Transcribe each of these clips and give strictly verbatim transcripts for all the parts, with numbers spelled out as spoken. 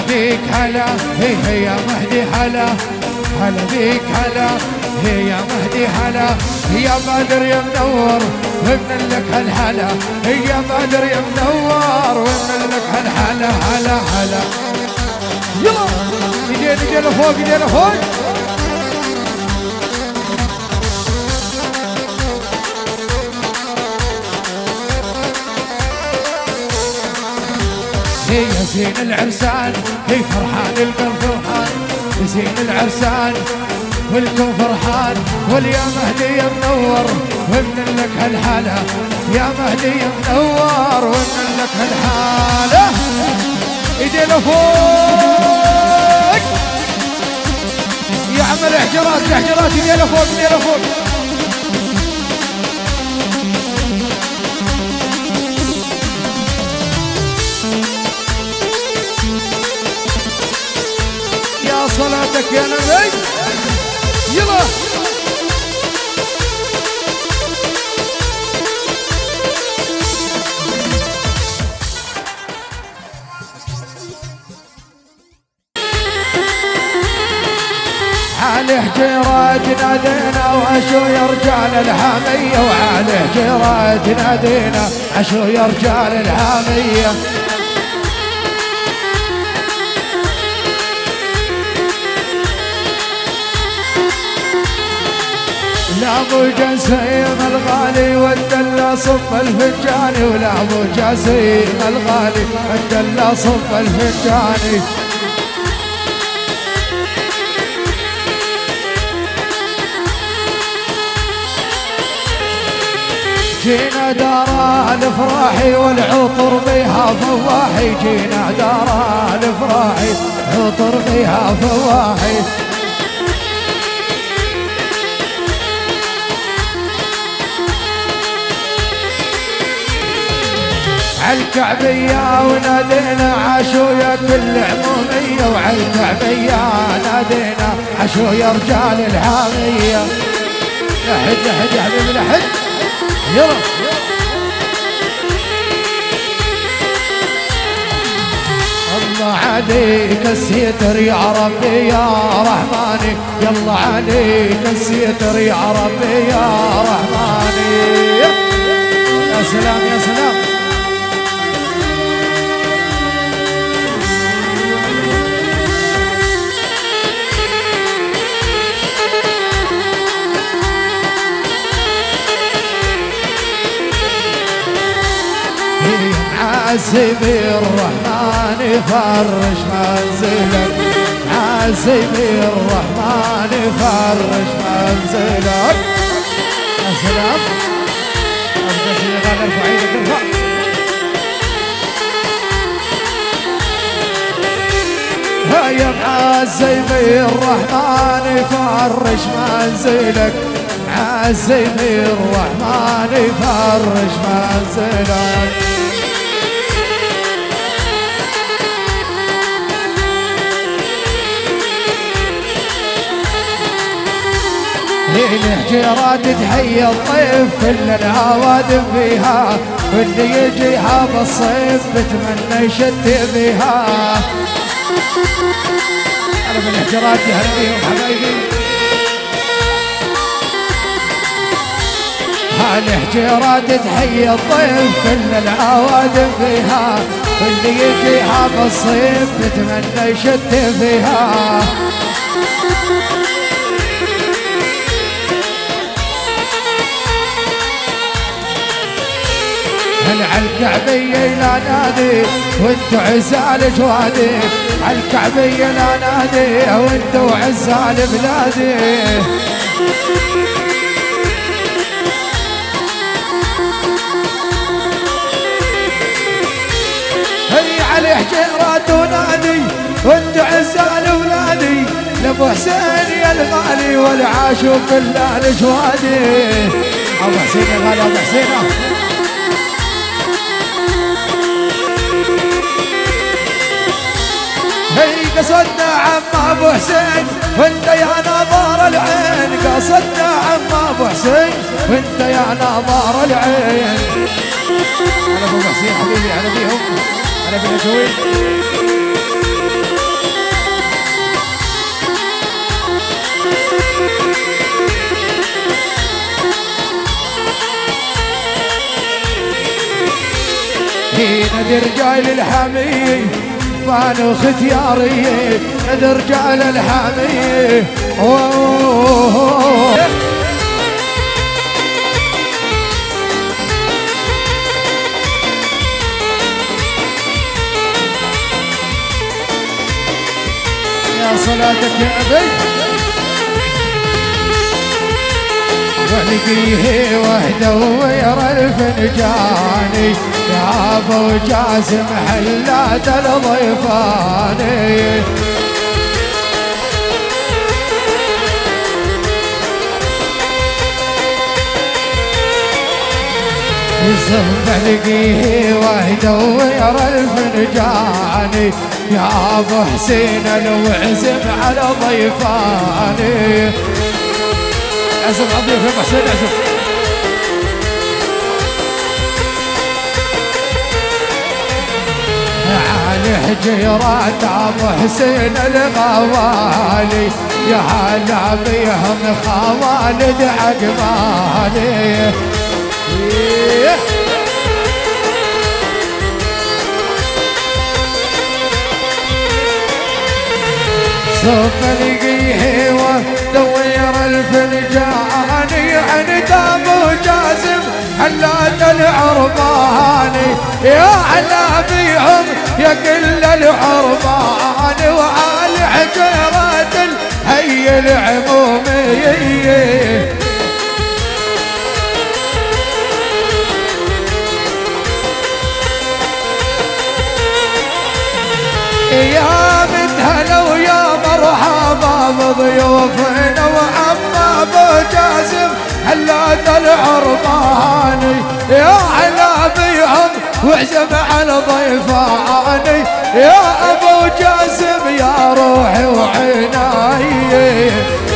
بيك هلا هي هي يا مهدي هلا هلا بيك هلا هي يا مهدي هلا يا بدر يا منور ومن لك هالهلا يا بدر يا منور ومن لك هالهلا هلا هلا يلا ايدينا ايدينا فوق ايدينا فوق هي زين العرسان هي فرحان القلب فرحان زين العرسان والكون فرحان واليا مهدي يا منور ومن لك هالحالة يا مهدي يا منور ومن لك هالحالة ايدينا فوق يا عمل احجرات احجرات ايدينا فوق ايدينا فوق يا صلاتك يا نبي يلا على حجرات نادينا وعشو يا رجال الحامية وعلى حجرات نادينا عشو يا رجال الحامية لا ابو جسيم الغالي والدلا صب الفنجاني ولا ابو جسيم الغالي والدلا صب الفنجاني جينا دار الافراحي والعطر بيها فواحي جينا دار الافراحي عطر بيها فواحي عالكعبية ونادينا عاشو يا كل عمومية وعالكعبية نادينا عاشو يا رجال الحامية لحد لحد يا حبيبي لحد يلا الله عليك الستر يا ربي يا رحماني يلا عليك الستر يا ربي يا رحماني يا سلام يا سلام عزيبي الرحمن فرج منزلك عزيبي الرحمن فرج منزلك يا سلام ارجع سيدي ارفع ايدك ارفع هيا عزيبي الرحمن فرج منزلك عزيبي الرحمن فرج منزلك الحجرات تحيي الطيف كل العوادم فيها واللي يجيها بالصيف بتمنى يشتي بيها انا بالحجرات يا هلا بيهم حبايبي هالحجرات تحيي الطيف كل العوادم فيها واللي يجيها بالصيف بتمنى يشتي فيها عالكعبية لا نادي وانتو عزال جوادي عالكعبية لا نادي وانتو عزال بلادي هي على حجيرات ونادي وانتو عزال ولادي لابو حسين يا الغالي والعاشو كلها الجوادي ابو حسين يا غالي ابو حسين هي قصدنا عم ابو حسين وانت يا نظار العين قصدنا عم ابو حسين وانت يا نظار العين انا ابو حسين حبيبي انا بيهم انا بالجوين نادي رجال الحمي بانوا ختياري نادي رجال الحمي يا صلاتك يا أبي والقيه وحده ويرى الفنجاني يا ابو جاسم حلات الضيفاني يصب القيه وحده ويرى الفنجاني يا ابو حسين الوعزم على ضيفاني عزف عظيم يا ابو حسين عزف على حجيرات ابو حسين الغوالي يا هلا بيهم خوالد عقبالي صف القيه ودوير الفنجاني عن ابو جاسم حلات العرباني يا علا بيهم يا كل العربان وعلى حجرات الحي العمومي يا من هلا ويا مرحبا بضيوفنا وعم ابو جاسم حلات العرباني يا علا بيهم وعزم على ضيفاني يا ابو جاسم يا روحي وعيناي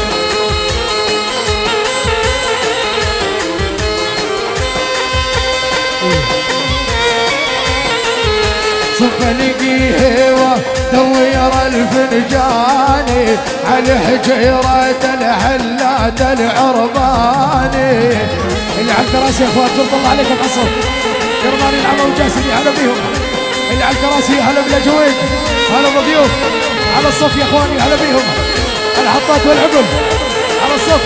صف القيه ودوير الفنجاني على حجيرة الحلات العرباني اللي على الكراسي يا اخوان تفضل الله عليكم الصف كرماني العمى وجاسم هلا بيهم اللي على الكراسي هلا بالاجويد هلا بالضيوف على الصف يا اخواني هلا بيهم الحطات والعقل على الصف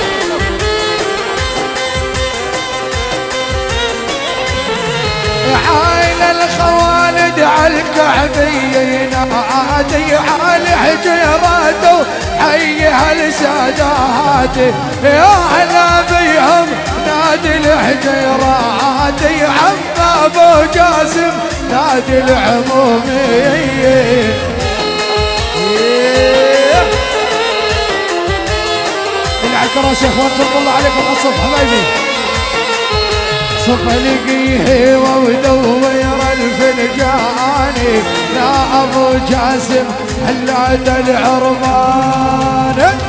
عايل الخوالد على الكعبية نادي على حجيراته حيها لساداتي يا هلا بيهم نادي الحجيرات يا عم ابو جاسم نادي العمومي اللي على الكراسي يا اخوان تفضل الله عليكم الصف حبايبي صف القيه ودوير الفنجاني يا ابو جاسم حلات العربان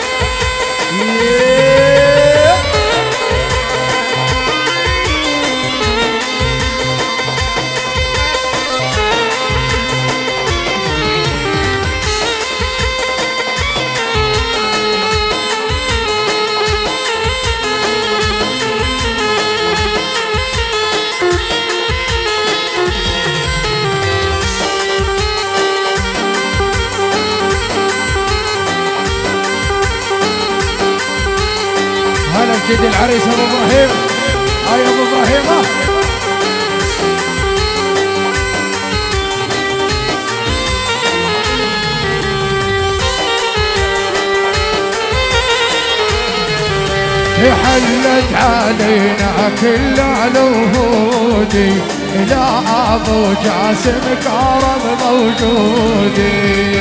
جد العريس ابو ابراهيم هاي ابو ابراهيم حلت علينا كل الوهودي الى ابو جاسم كرم موجودي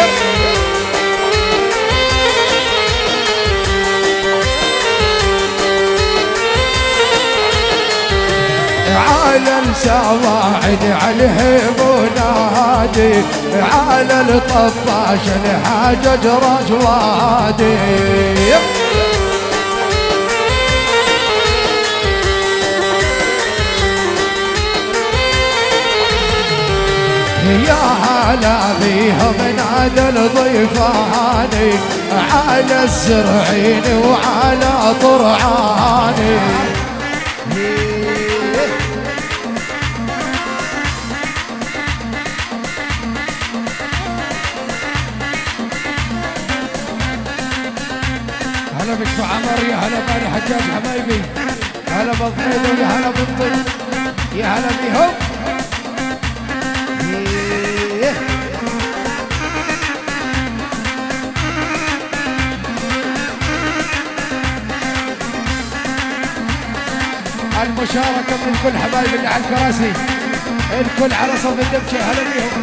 على السواعد عليه بنادي على الطفاش الحاجج رجوادي يا هلا بيهم نادى الضيفاني على السرعين وعلى طرعاني كيفك ابو عمر؟ يا هلا بني حجاج حبايبي، هلا بالطيب ويا هلا بالطيب، يا هلا بيهم. المشاركة من كل حبايب اللي على الكراسي، الكل على صف الدبشة، هلا بيهم.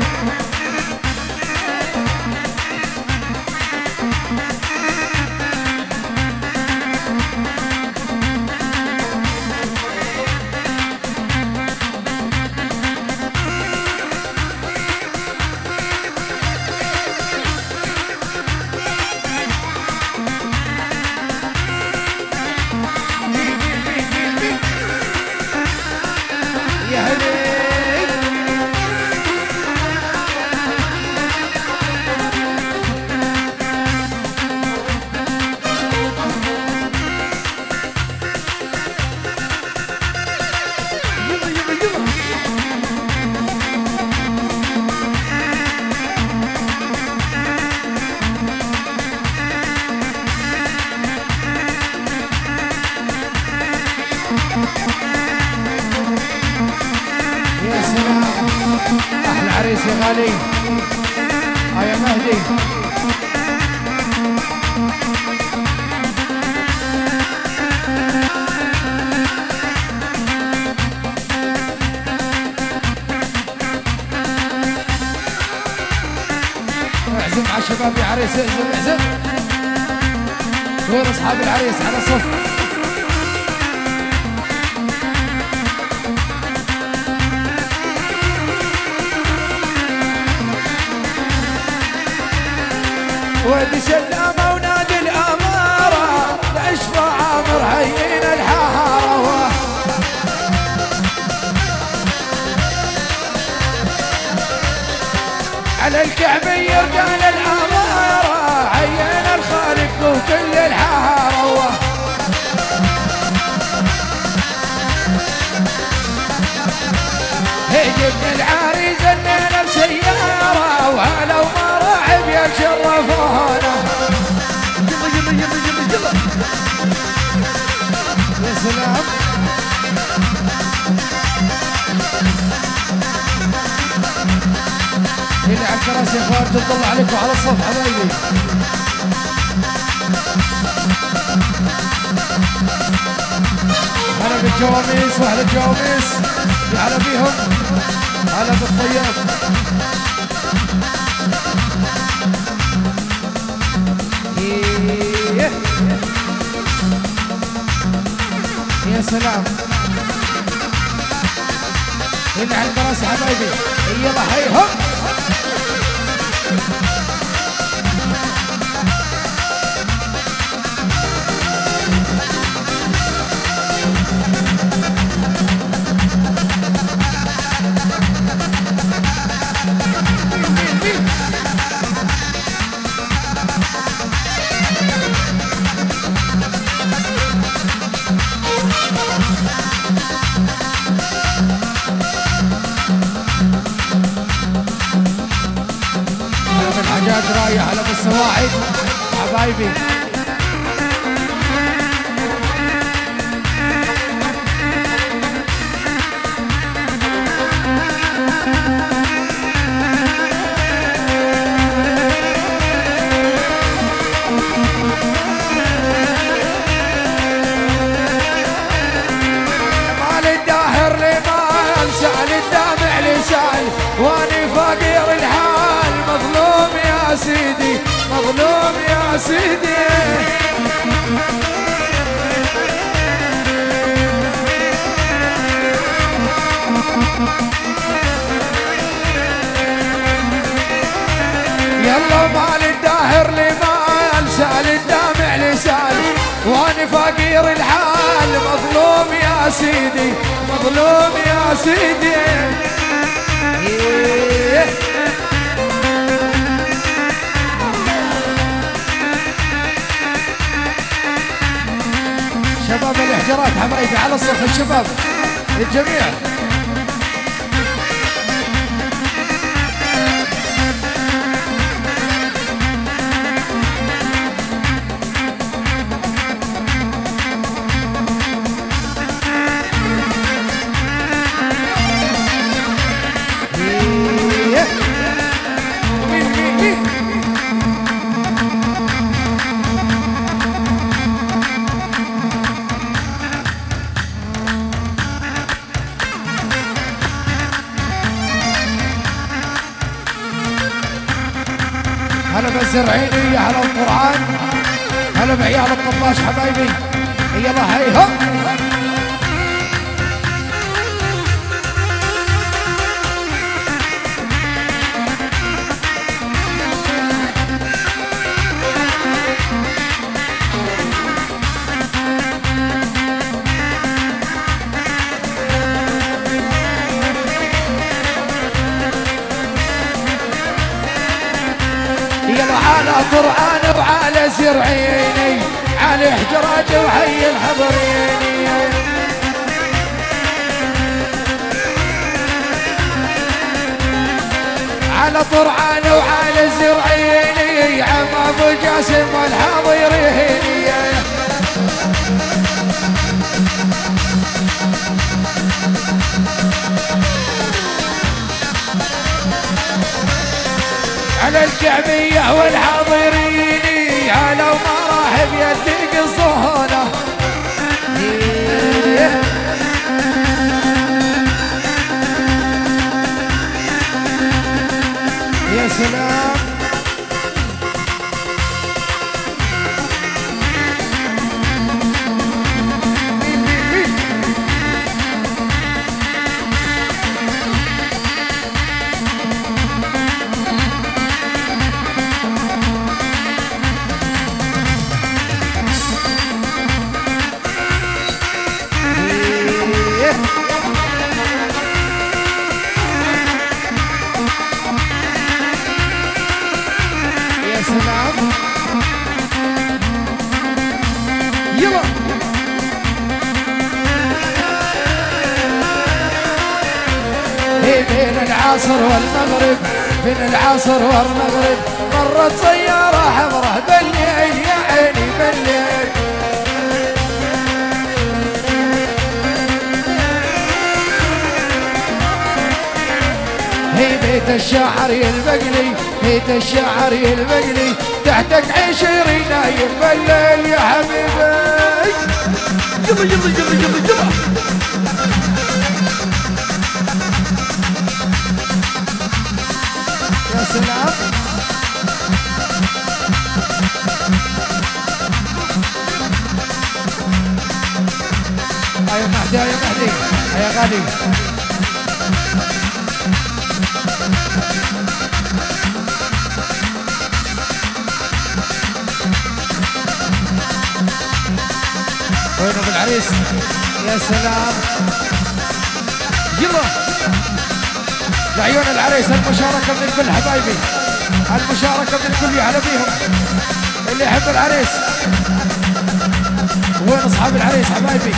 يا سلام احلى عريس يا غالي، اه يا مهدي. اعزم على الشباب يا عريس، اعزم اعزم. وين اصحاب العريس على صف؟ ودي سلامة ونادي الأمارة، لأشفى عامر هين الحارة. على الكعبية رجال الأمارة، عين الخالق وكل الحارة. جبنا العريس الليلة بسيارة، وهلا ومراعب يشرفونا. يلا يلا يلا يلا يلا يا سلام. اللي على الكراسي يا اخوان تطلع عليكم على الصف حبايبي. هلا بالجواميس واهلا الجواميس، يا هلا بيهم، هلا بالطياب. يا سلام. اللي على الكراسي حبايبي يلا هيهم. الحجاج رايح على بالسواعد حبايبي. مال الداهر لمال، سال الدامع لسال، واني فقير الحال، مظلوم يا سيدي، مظلوم يا سيدي. يلا مال الداهر لمال، سال الدامع لسال، وانا فقير الحال، مظلوم يا سيدي، مظلوم يا سيدي. شباب الاحجارات حبايبي على الصف، الشباب الجميع. هلا بالزرعيني، هلا بالقرآن، هلا بعيال الطباش حبايبي، يلا هي هو. يلا على قرآن وعلى زرعيني، على حجراج وحي الحضريني. على قرآن وعلى زرعيني، عم ابو جاسم والحاضريني. على الشعبية والحاضرين، على ومراحب يديك الصهونة. يا سلام بين العصر والمغرب، بين العصر والمغرب مرت سيارة حمراء بالليل، يا عيني بالليل. هي بيت الشاعر يلبقلي، بيت الشاعر يلبقلي، تحتك عشرين نايم بالليل يا حبيبي. يلا يلا يلا يلا يلا يا سلام. يا مهدي يا مهدي يا غالي. وين ابو العريس؟ يا سلام. يلا لعيون العريس، المشاركة من الكل حبايبي، المشاركة من الكل يعلى بيهم اللي يحب العريس. وين اصحاب العريس حبايبي؟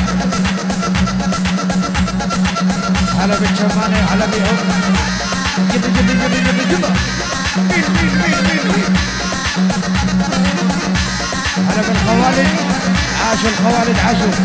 هلا بالشمانة على بيهم. يلا يلا يلا يلا يلا. مين مين مين مين مين. هلا بالخوالد، عاشوا الخوالد عاشوا.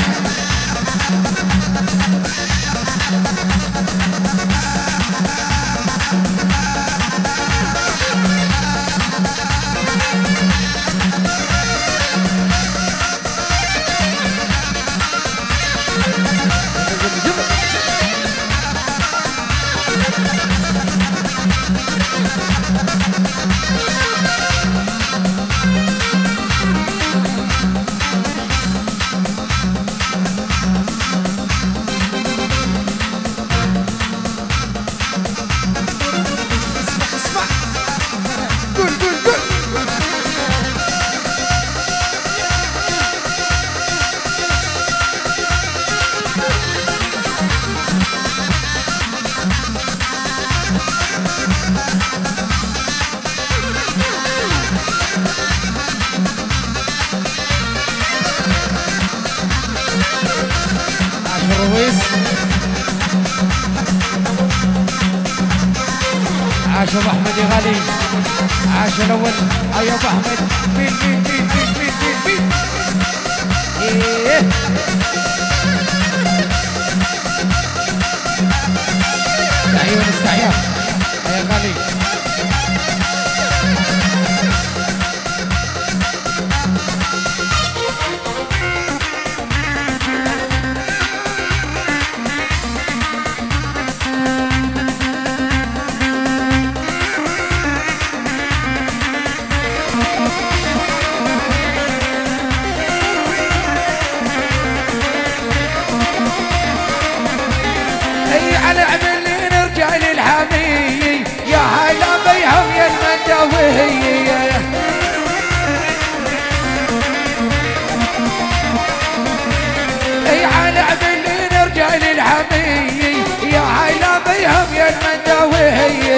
عاش ابو احمد يا غالي، عاش الاول. اي ابو احمد. مين مين مين مين مين مين مين. ايه عيون استعياء يا غالي. المنداوي اي على عبلين رجال الحمي يا عيلة بيهم يا المنداوي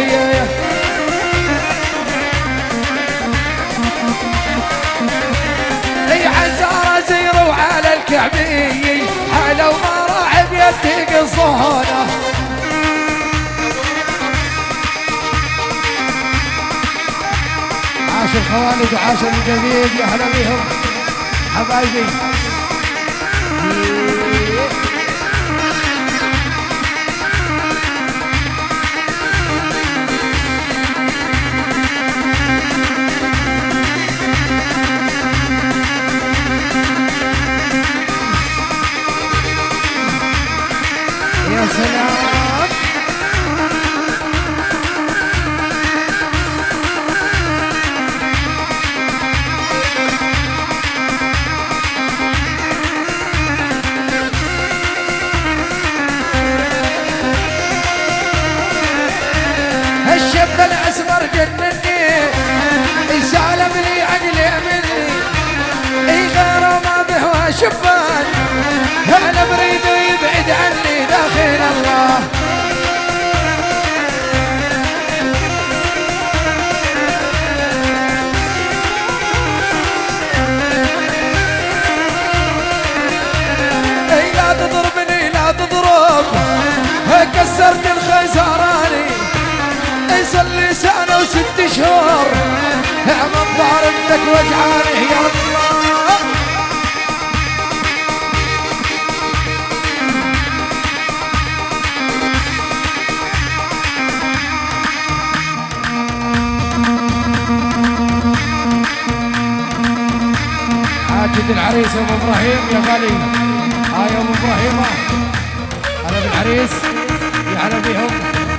اي عزارة زيروا على الكعبي حلو مراعب يلتقي الصهونة عاش الخوالد وعاش الجديد يا هلا بيهم حبايبي يا سلام الشاب الاسمر جنني يسالم لي عقلي مني اي غيره ما به شبان انا بريد يبعد عني داخل الله اي لا تضربني لا تضرب كسرت الخزراني يصلي سنة وست شهور من ضاربتك وجعاني يا الله عاجد العريس يا ابو ابراهيم يا غالي ها يا ابو ابراهيم هلا بالعريس يا هلا بيهم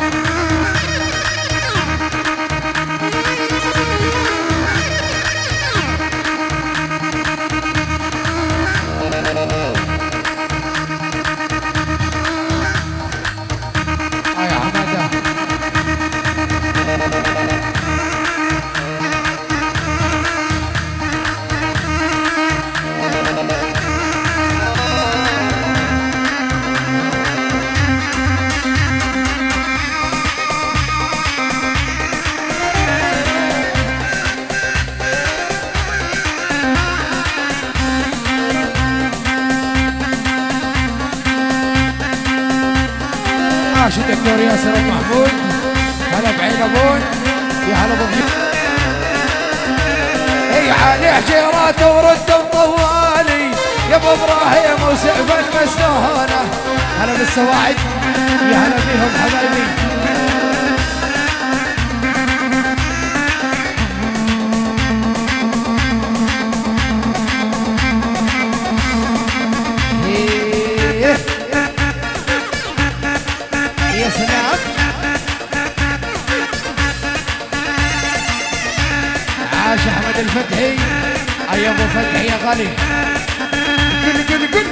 عاش الدكتور ياسر محمود هلا بعين ابون يا هلا بالضيوف اي علي حجيرات ورد طوالي يا ابو ابراهيم وسعف المسنونه هلا بالسواعد يا هلا بيهم حبايبي يا سلام عاش احمد الفتحي اي ابو فتحي يا غالي قل قل قل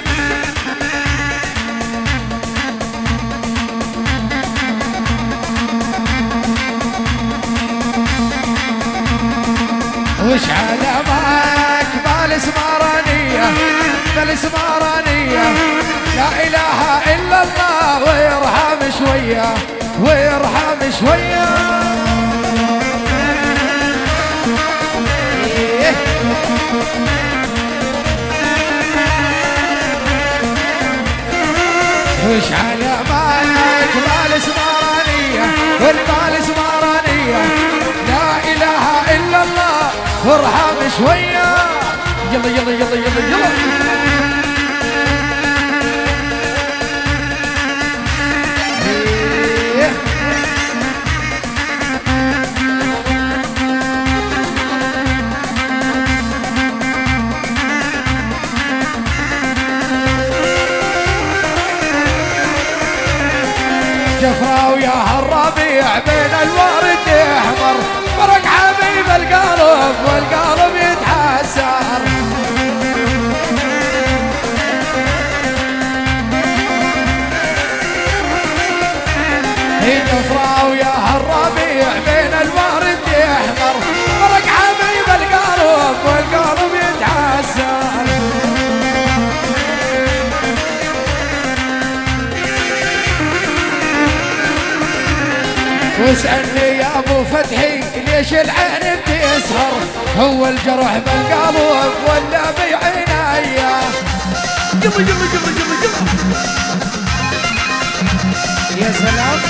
وش علمك بالاسمرانيه بالاسمرانيه لا اله الا الله ويرحم شويه ويرحم شويه وش علمك بالاسمرانيه والبالاسمرانيه لا اله الا الله وارحم شويه يلا يلا يلا يلا يلا جفرة ويا هالربيع بين الورد يحمر فرق حبيب القلب والقلب يتحسر هي جفرة ويا هالربيع بين الورد يحمر ليش العين بتسهر هو الجرح بالقلب ولا بعينيا يلا يلا يلا يلا يلا يا سلام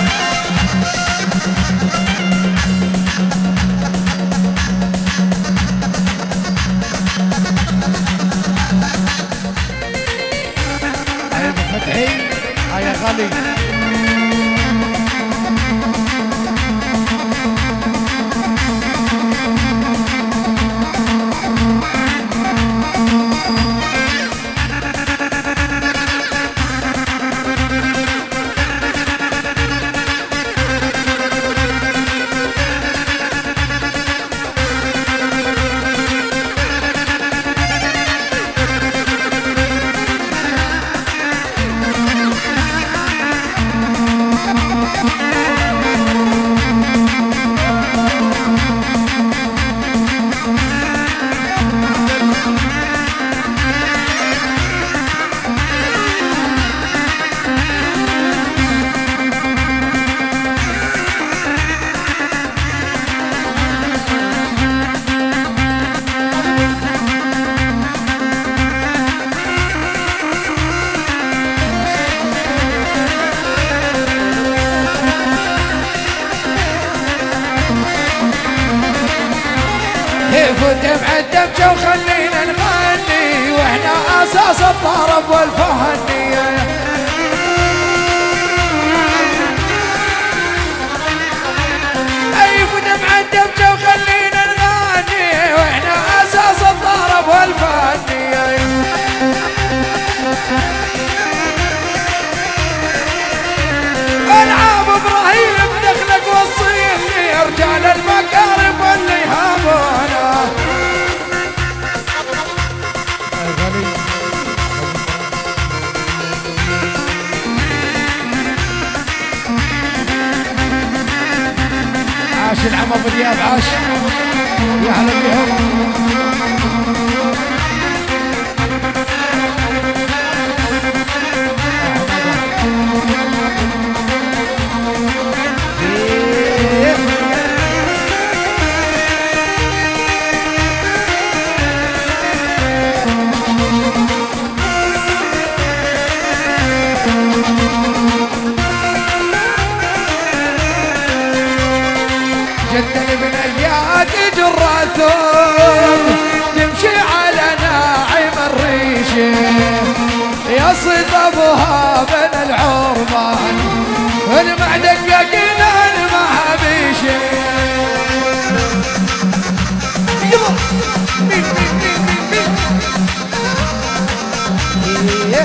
هاي ابو فتحي هاي يا غالي ودمع الدمجة وخلينا نغني واحنا اساس الطرب والفهني اي ودمع الدمجة وخلينا نغني واحنا اساس الطرب والفهني العاب ابراهيم دخلك وصيني رجال المكارم واللي يهابونا عاش العم ابو دياب عاش يا هلا بيهم جدني من اياك جراثوم تمشي على ناعم الريشه يا صيد ابوها بين العربان المعدققين المهابيشه يلا مين مين مين مين مين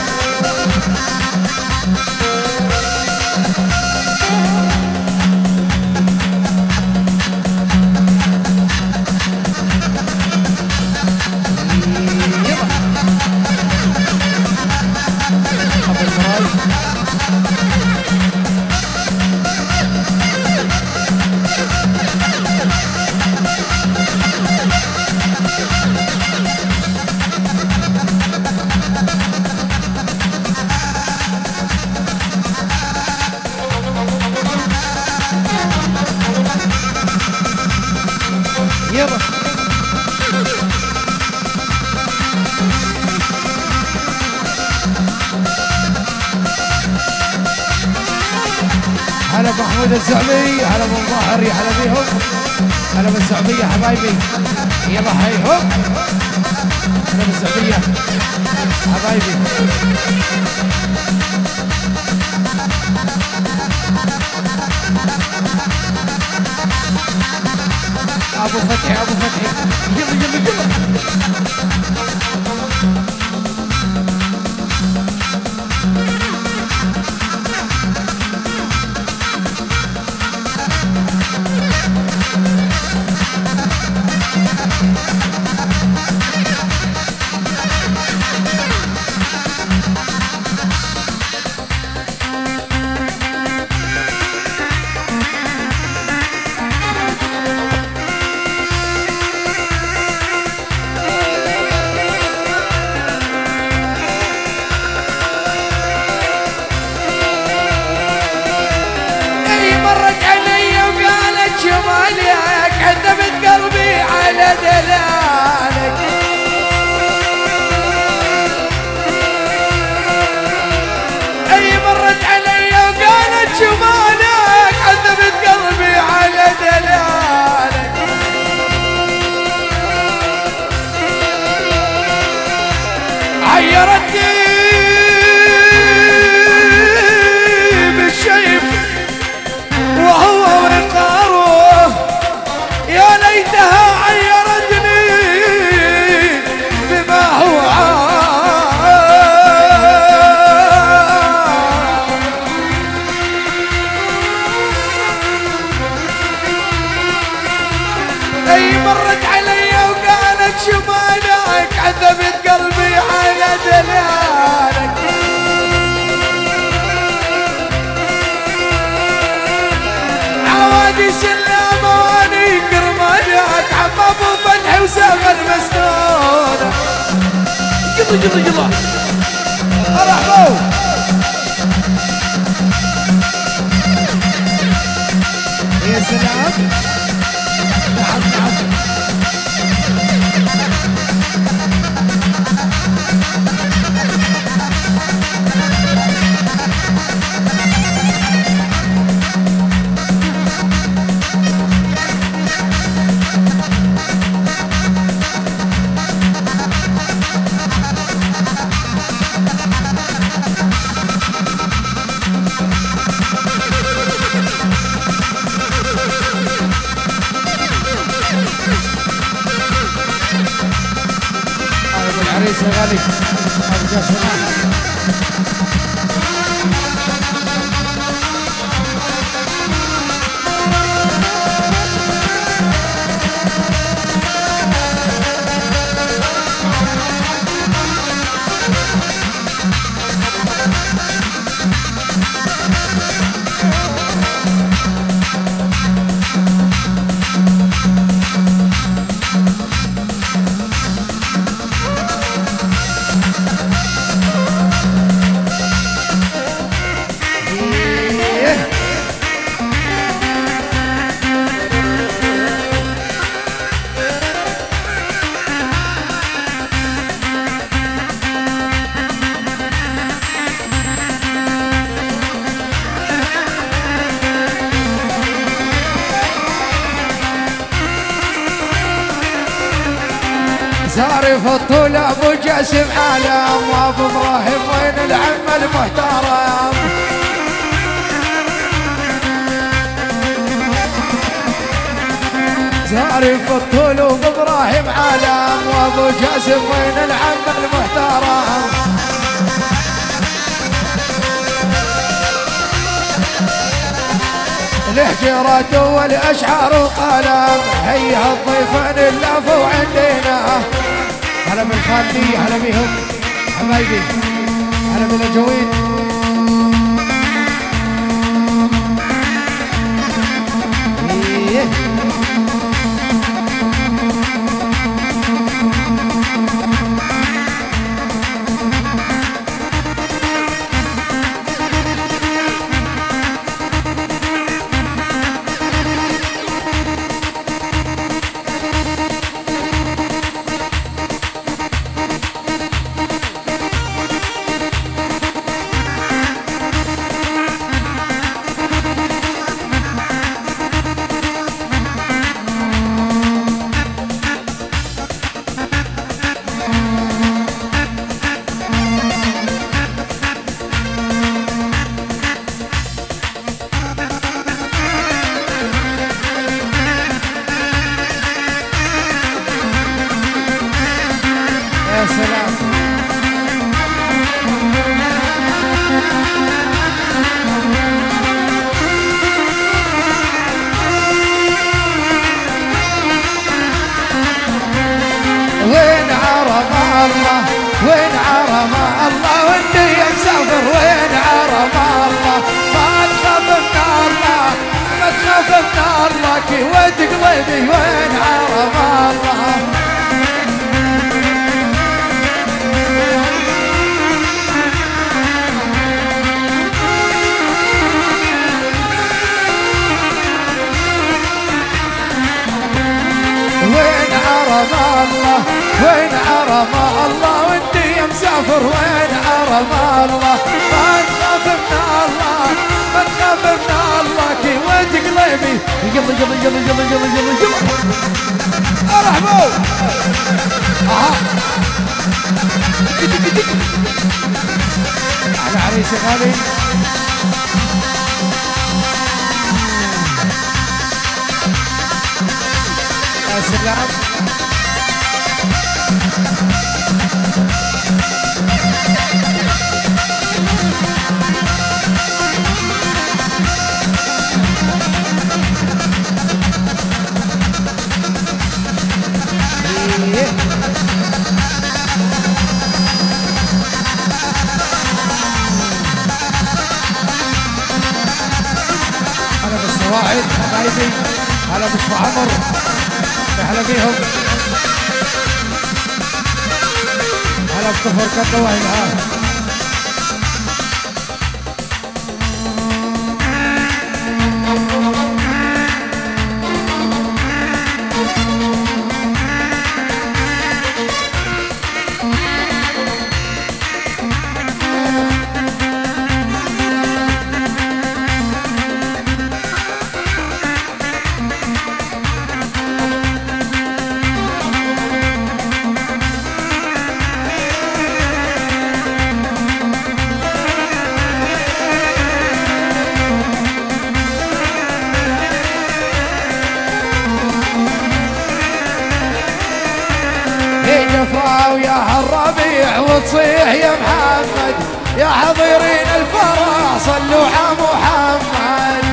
يلا هلا محمود الزعبي هلا ابو ظاهر يا هلا بيهم هلا بالزعبيه حبايبي يلا هيهم هلا بالزعبيه حبايبي ابو فتحي ابو فتحي يلا يلا يلا عيرتني بالشيب وهو وقاره، يا ليتها عيرتني بما هو عار. اي مرت علي وقالت شمالك عذبت قلبي على دلالك. عوادي سلاماني كرمانك حباب وفتح وسافر مسنونة. يلا يلا يلا ارحبوا يا سلام. نعم نعم العريس يا غالي ارجع سلام. زارف الطول ابو جاسم عالم وابو ابراهيم وين العم المحترم. زارف الطول وابو ابراهيم عالم وابو جاسم وين العم المحترم. الحجرات والاشعار وقلم هيا الضيفان اللافوا عندنا. هلا بالخالدية هلا بيهم حبايبي هلا بالاجوين. إيه. يا سلام. وين عرم الله وين عرم الله وانت يا مسافر وين عرم الله. ما تخاف من الله ما تخاف من الله كي ود قلبي وين عرم الله. وين عرم الله وين عرم الله وانت يا مسافر وين عرم الله. ما تخاف من الله ما تخاف من الله كي ود قلبي. يلا يلا يلا يلا يلا يلا يلا ارحبوا على عريسي غالي. يا سلام. هلا بالصواعد حبايبي، هلا بشفع عمر، هلا بيهم، هلا بكفر كدوة الآن. ويا هالربيع وتصيح يا محمد، يا حضيرين الفرح صلوا على محمد.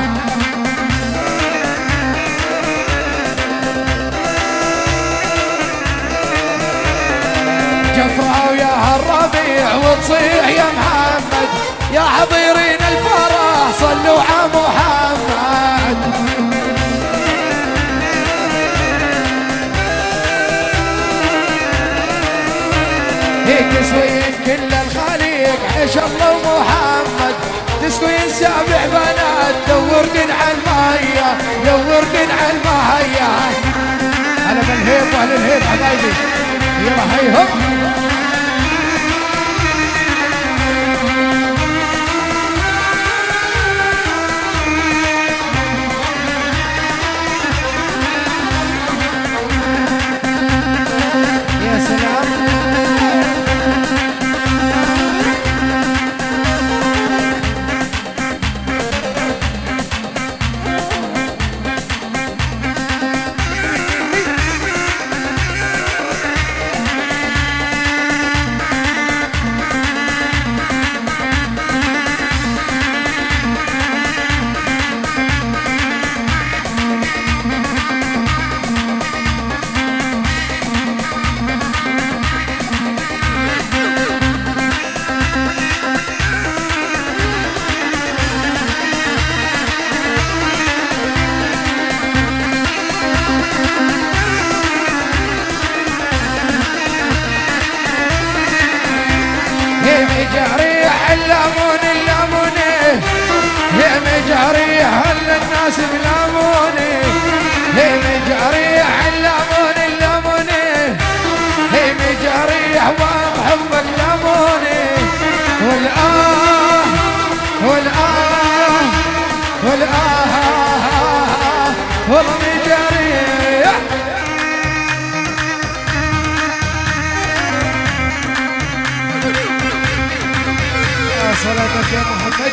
جفرة ويا هالربيع وتصيح يا محمد، يا حضيرين الفرح صلوا على محمد. تسوين كل الخليق عيش الله ومحمد، تسوين سابع بنات دور دين على المية، دور دين على المية. هلا بالهيب واهل الهيب حبايبي، يلا هيهم. يا سلام. جريح الليمون الليموني، هي مجريح الناس بليموني، هي مجريح الليمون الليموني، هي مجريح وحبك ليموني. والآه والآه والآه والله مجريح. صلاتك يا محمد.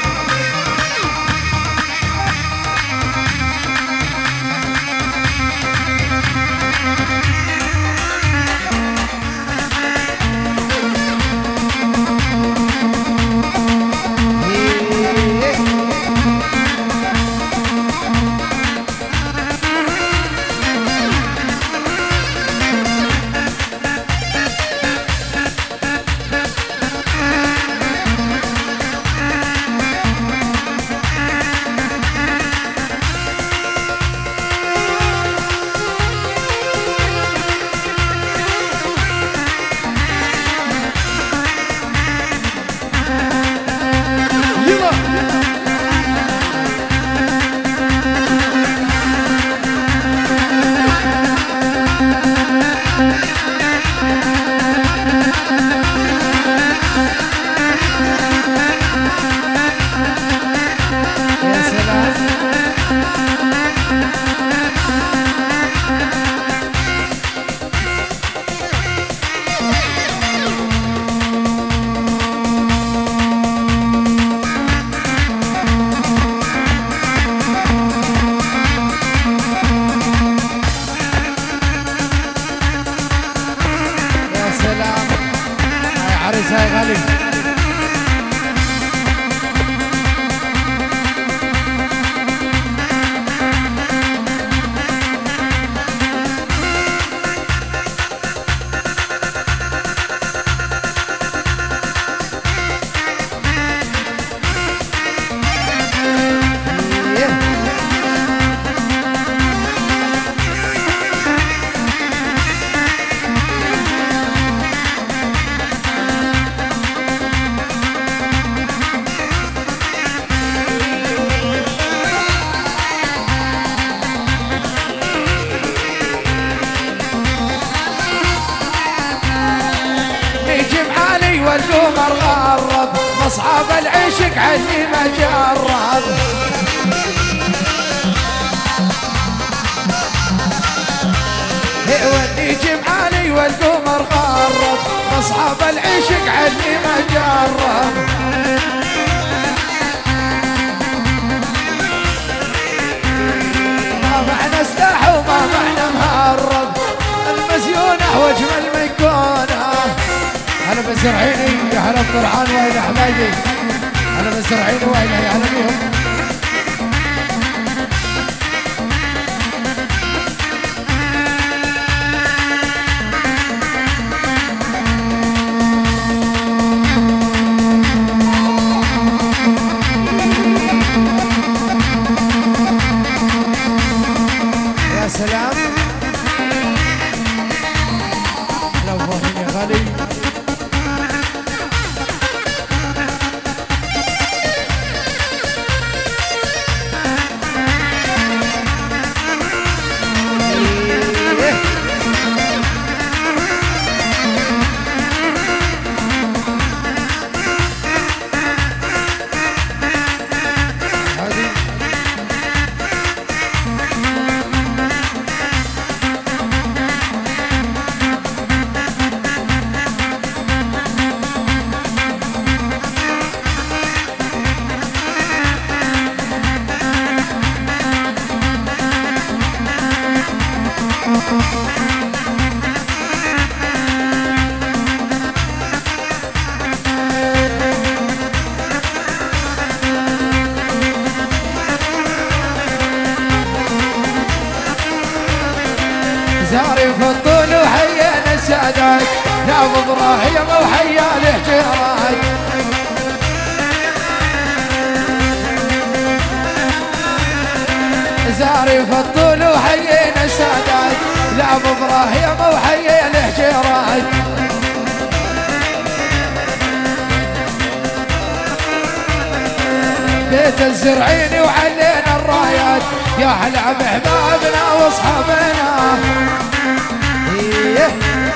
غالي. والقمر غرب مصعب العشق عني ما جرب. والنجم علي والقمر غرب مصعب العشق عني ما جرب. ما معنى سلاح وما معنى مهرب المزيونة واجمل ميكونه. هلا بالزرعيني يا هلا بطرعان ويلي حبايبي. هلا بالزرعيني ويلي يا هلا بيهم. يا سلام لو فاهم يا غالي. زاري في الطول وحيانا سادك يا ابو ابراهيم وحيا الحجيرات. زاري في الطول وحيانا سادك يا ابو ابراهيم وحيا الحجيرات. بيت الزرعيني وعلينا الرايات يا هلا باحبابنا واصحابنا. إيه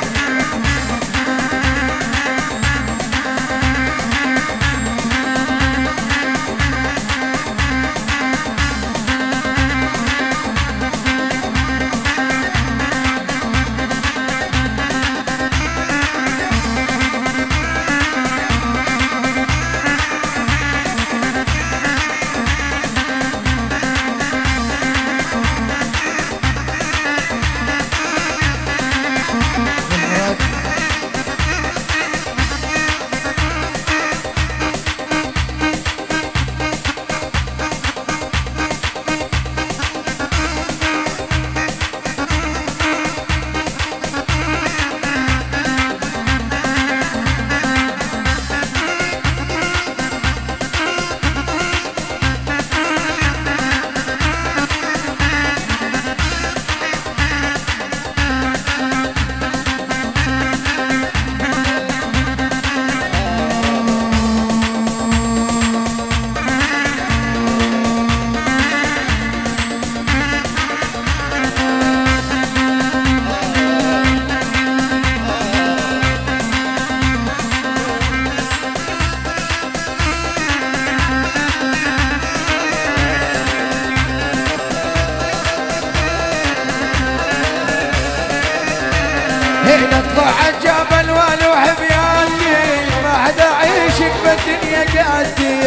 نطلع الجبل والوح بيدي ما حدا عيشك بالدنيا قدي.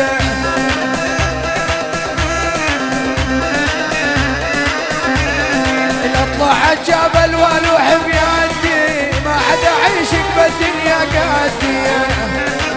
نطلع الجبل والوح بيدي ما حدا عيشك بالدنيا قدي.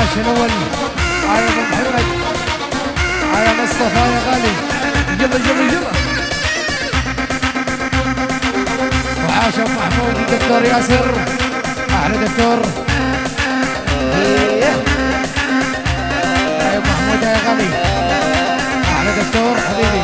عاش الاول. هاي ابو محمد، هاي مصطفى يا غالي. يلا يلا يلا. وعاش ابو محمود الدكتور ياسر. احلى دكتور. هاي ابو محمود يا غالي. احلى دكتور حبيبي.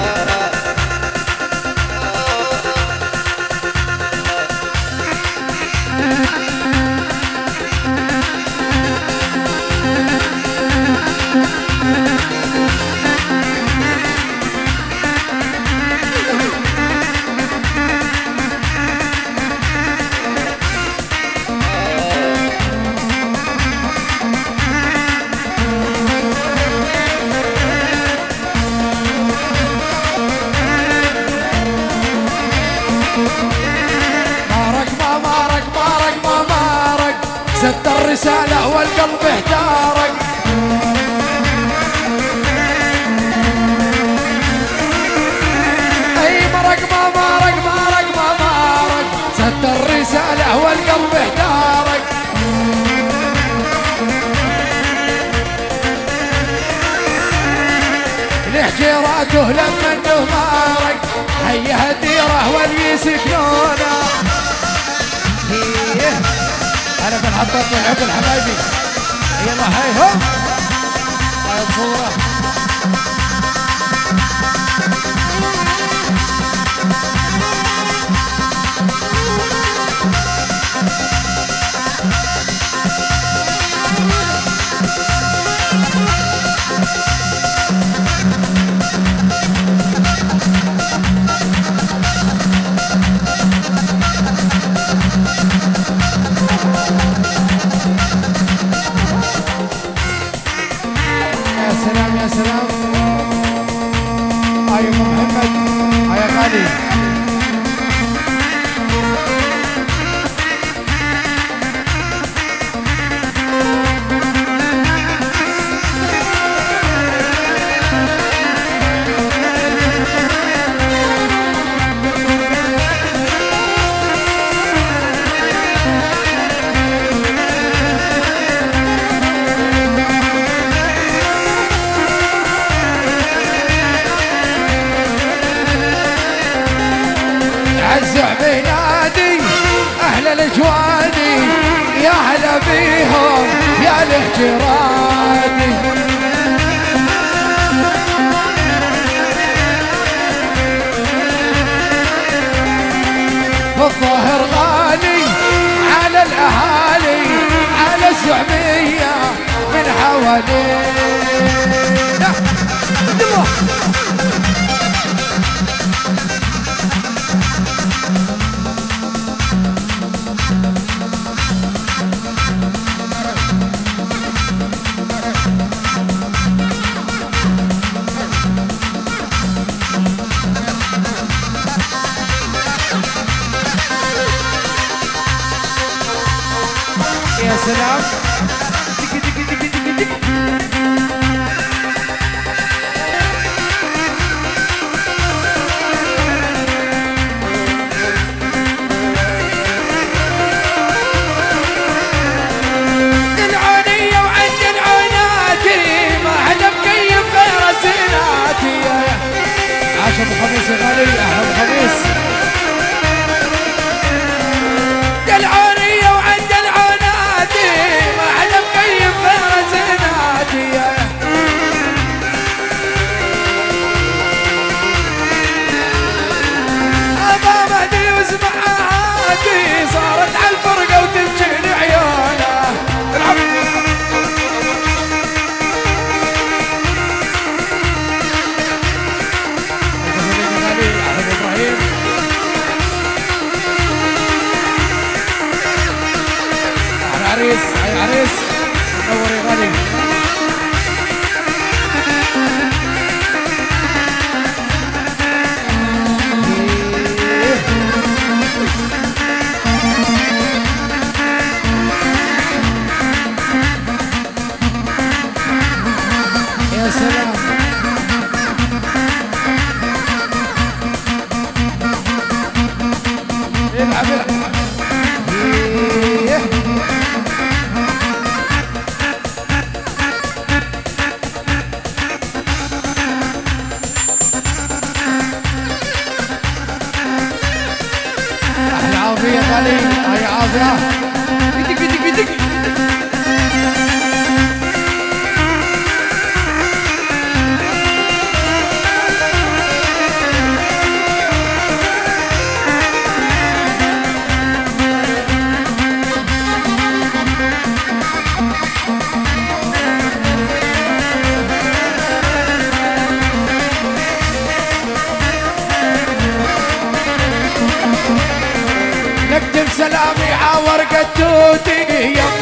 زدت الرسالة والقلب احتارق. اي مرق ما مارق مارق ما مارق. زدت الرسالة والقلب احتارق. لحجيراته لما انه مارق. هيا الديرة واللي يسكنونه. أنا بنحطط من عقل حبايبي. يلا هاي هو هاي بصورة. يا سلام. هاي ابو محمد، هاي يا غالي. الزعبي نادي اهل الجوادي. يا هلا بيهم يا الهجرادي. والظاهر غالي على الاهالي، على الزعبية من حوالينا. يا سلام. دك دك دك دك دك. العونية وعند العوناتي ما حدا مكيف غير زيناتي. عاش ابو خميس يا غالي. اهلا ابو خميس. العونية وعند العوناتي ما حدا مكيف غير زيناتي. ابا مهدي وسمعاتي صارت على الفرقة وتمشي لعيونه. العب عريس. هاي عريس منور يا غالي. يا سلام. العب العب.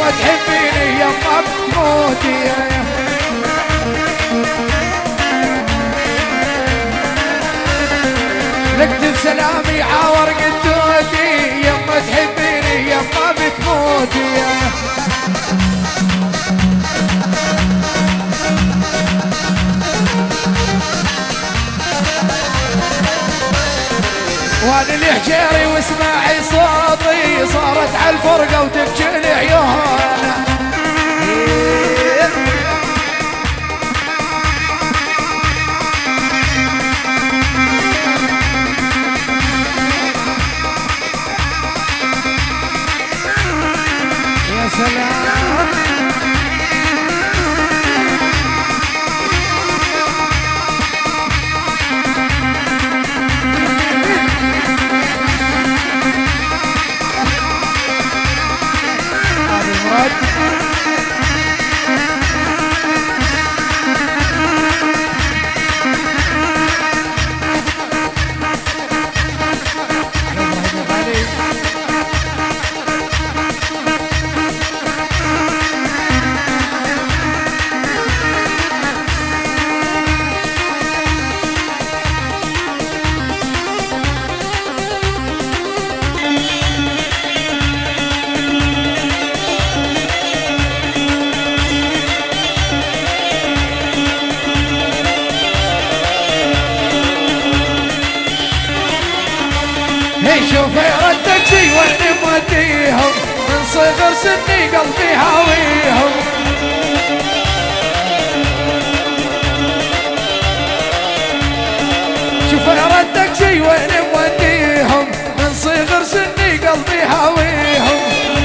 يما تحبيني يما بتموتي نكتب سلامي عاور قدوتي يما تحبيني يما بتموتي وانا الحجيري واسمعي صوتي صارت عالفرقة وتبكي العيون يا سلام شوفي ردتي وين موديهم من صغر سني قلبي هاويهم شوفي ردتي وين موديهم من صغر سني قلبي هاويهم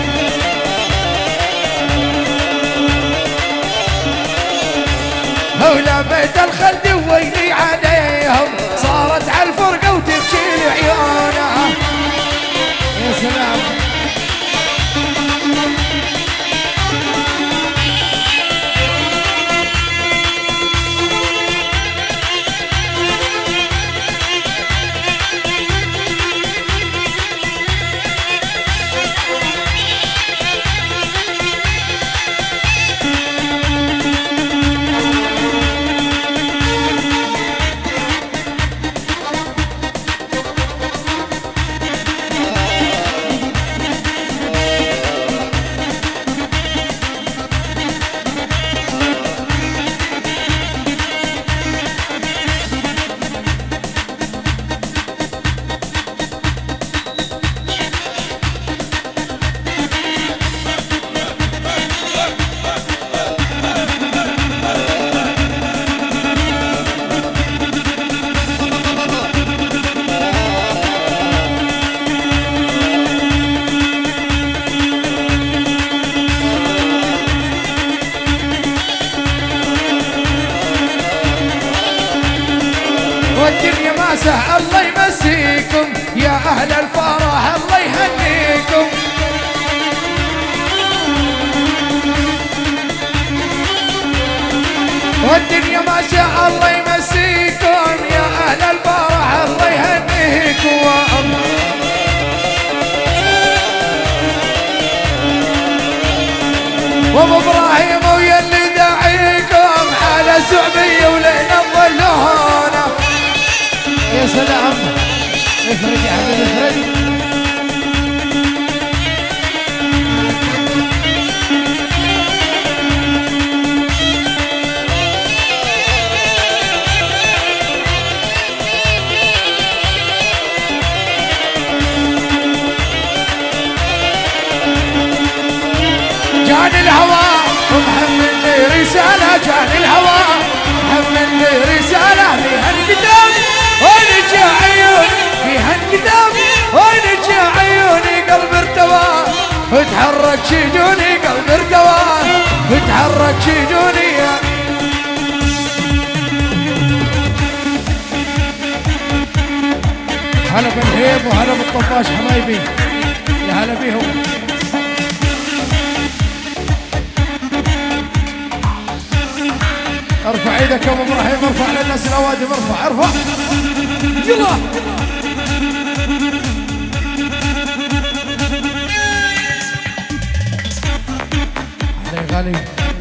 هولا بيت الخلد ويلي عليهم صارت عالفرقة وتبكي لعيونها يا سلام والدنيا ماسح الله يمسيكم يا أهل الفرح الله يهنيكم والدنيا ماسح الله يمسيكم يا أهل الفرح الله يهنيكم وابو ابراهيم ويا اللي داعيكم على الزعبية ولينا الظلونة يا سلام افرد يا حبيبي افرد جاني الهوى ومحملني رسالة جاني الهوى محملني رسالة فيها الكتاب وين عيوني فيها الكتاب وين عيوني قلب ارتوى وتحرك شجوني قلب ارتوى وتحرك شجوني هلا بالهيب وهلا بالطفاش حبايبي يا هلا بيهم ارفع ايدك يا ابو ابراهيم ارفع للناس الاوادم ارفع ارفع يلا غالي.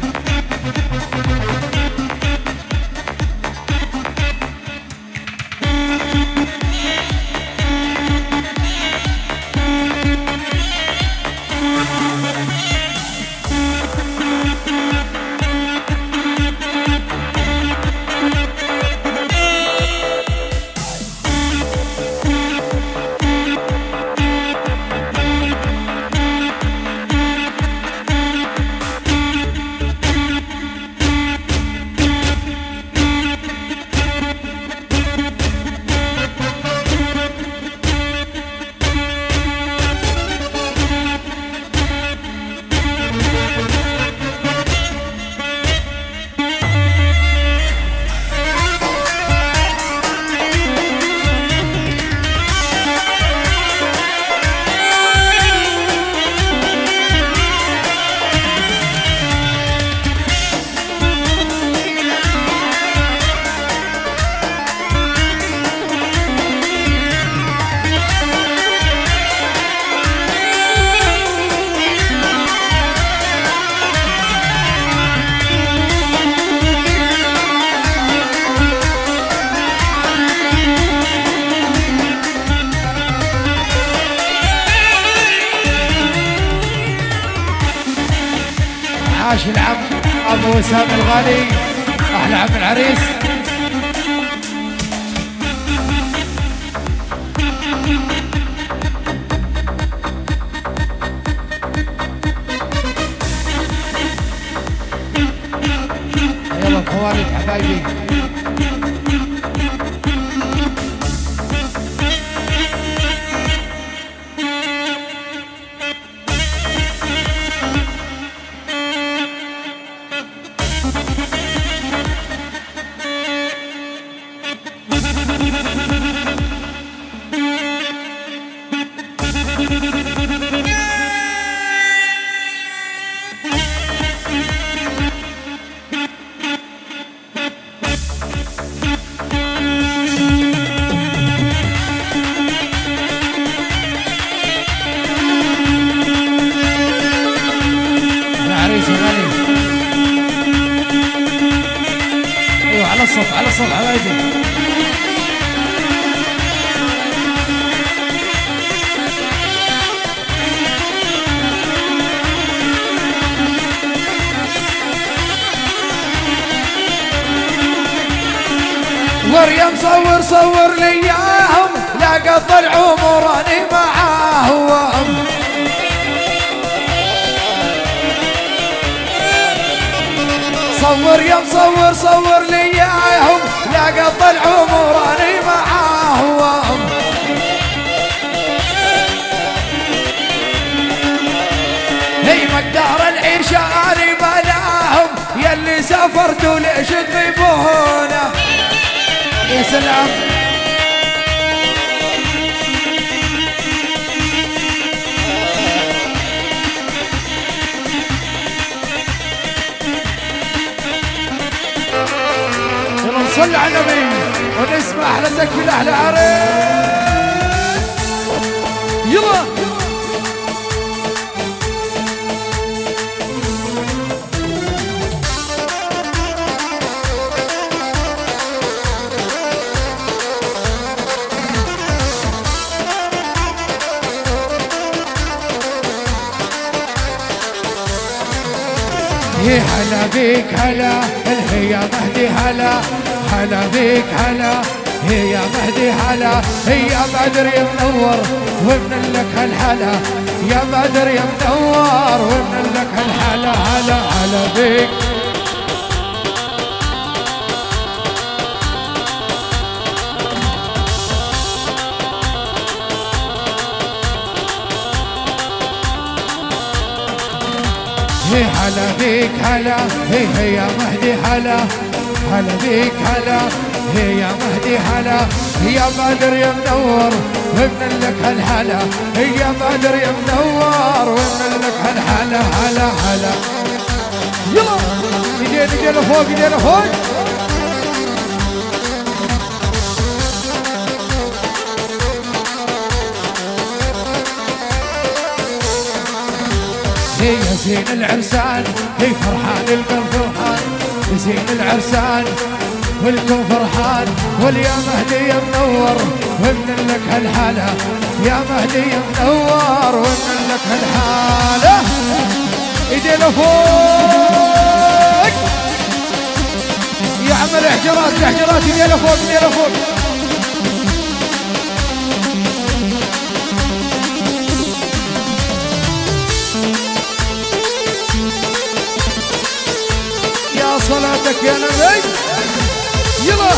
عاش العم ابو وسام الغالي، احلى عم العريس. يلا خوالد حبايبي. ايوه على الصف على الصف حبايبي. وريم صور صور لي اياهم، لا قضى العمر اني معاهم. صور يا مصور صور لي اياهم، لا قضى العمر اني معاهم. هي مقدار العيش اني بلاهم، يلي سافرتوا ليش تغيبونا؟ يا سلام. نصلي على النبي ونسمع احلى زكي لاحلى عريس. يلا يا هلا بيك هلا هي يا مهدي هلا، هلا بيك هلا هي يا مهدي هلا، هي يا بدر يا منور ومن لك هالحلا، يا بدر يا منور ومن لك هالحلا. هلا هلا بيك. هي هلا بيك هلا هي هي يا مهدي هلا، هلا بيك هلا هي يا مهدي هلا، هي يا بدر يا منور ومن لك هالحلا، هي يا بدر يا منور ومن لك هالحلا. هلا هلا يلا ايدينا ايدينا فوق ايدينا فوق. هي زين العرسان هي فرحان القلب فرحان زين العرسان والكون فرحان واليا مهدي منور ومن لك هالحالة يا مهدي منور ومن لك هالحالة ايدي لفوق يعمل احجرات احجرات ايدي لفوق ايدي لفوق يا صلاتك يا نبي يلا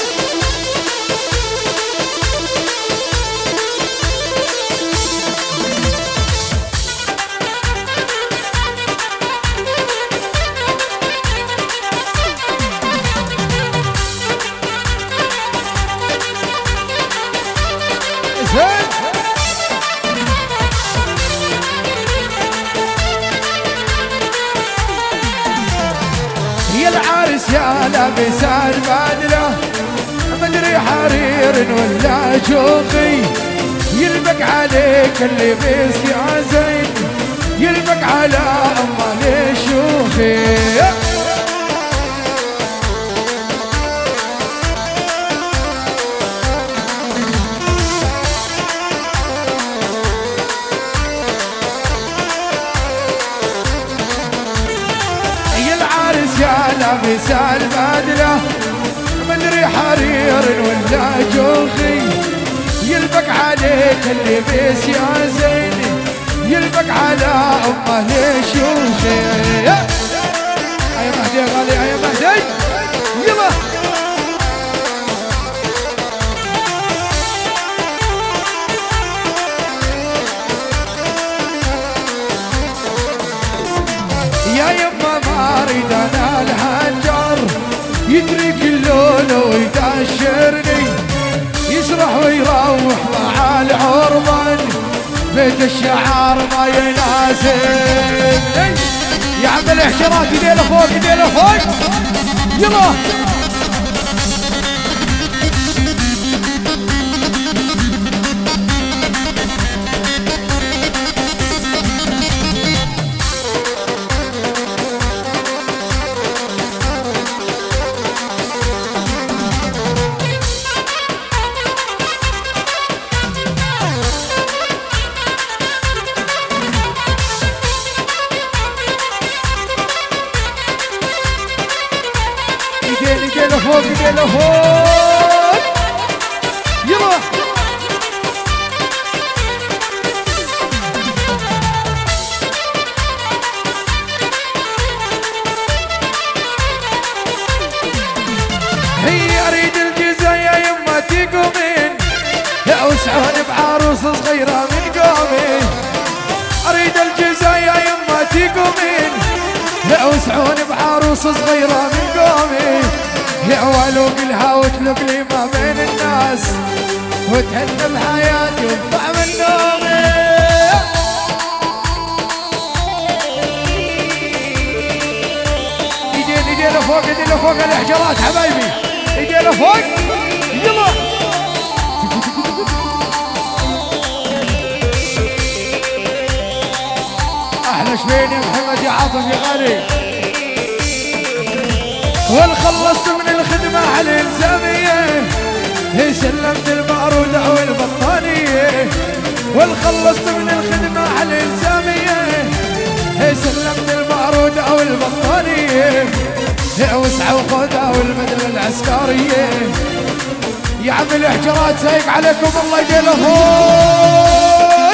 يا العارس يا لابس البدله مدري حرير ولا شوخي يلبق عليك اللبس يا زين يلبق على امال الشوخي يا لابس البدله مدري حرير ولا جوخي يلبق عليك اللبس يا زيني يلبق على امه الشوخي يا مهدي يا غالي يا مهدي يلا يا يما ما اريد انا الهجر يدري كل لونه ويدشرني يسرح ويروح مع العربان بيت الشعار ما يناسبني يعمل احتراق ايدينا فوق ايدينا فوق يلا ايدينا فوق ايدينا فوق يلا هي اريد الجزا يا يما تقومين اوسعون بعروس صغيره من قومي اريد الجزا يا يما تقومين اوسعون بعروس صغيره من قومي يا ولوق لها وتلق لي ما بين الناس وتهن بحياتي وطعم النومي ايدين ايدينا فوق ايدينا فوق الحجرات حبايبي ايدينا فوق يلا احلى شبين يا محمد يا عاطف يا غالي والخلصت من الخدمة على الزامية هي سلمت البارودة والبطانية والخلصت من الخدمة على الزامية هي سلمت البارودة والبطانية هي وسعة وخوذة والبدلة العسكرية يا عم الاحجارات سايق عليكم الله يديله فوق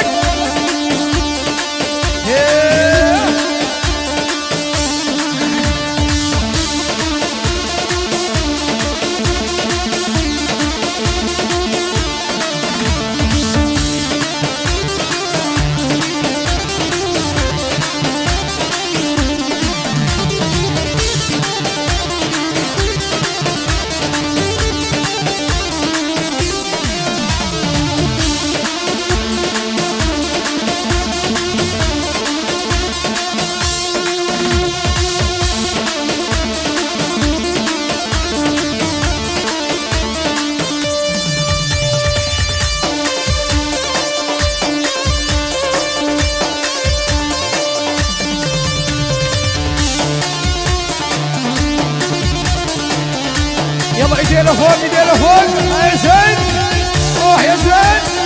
يلا ايدينا فوق ايدينا فوق يا زين روح يا زين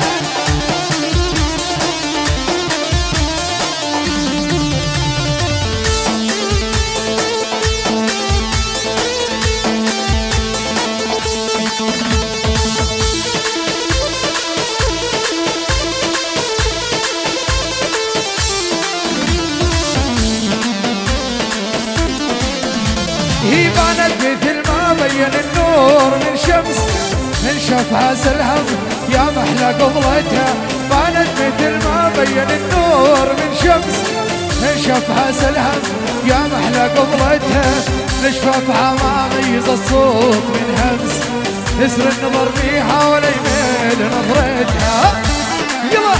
هي بانت مثل ما بين النور من شمس من شفها سلهم يا محلى قبلتها بانت مثل ما بين النور من شمس من شفها سلهم يا محلى قبلتها لشفافها ما ميز الصوت من همس يسر النظر فيها ولا يميل نظرتها يلا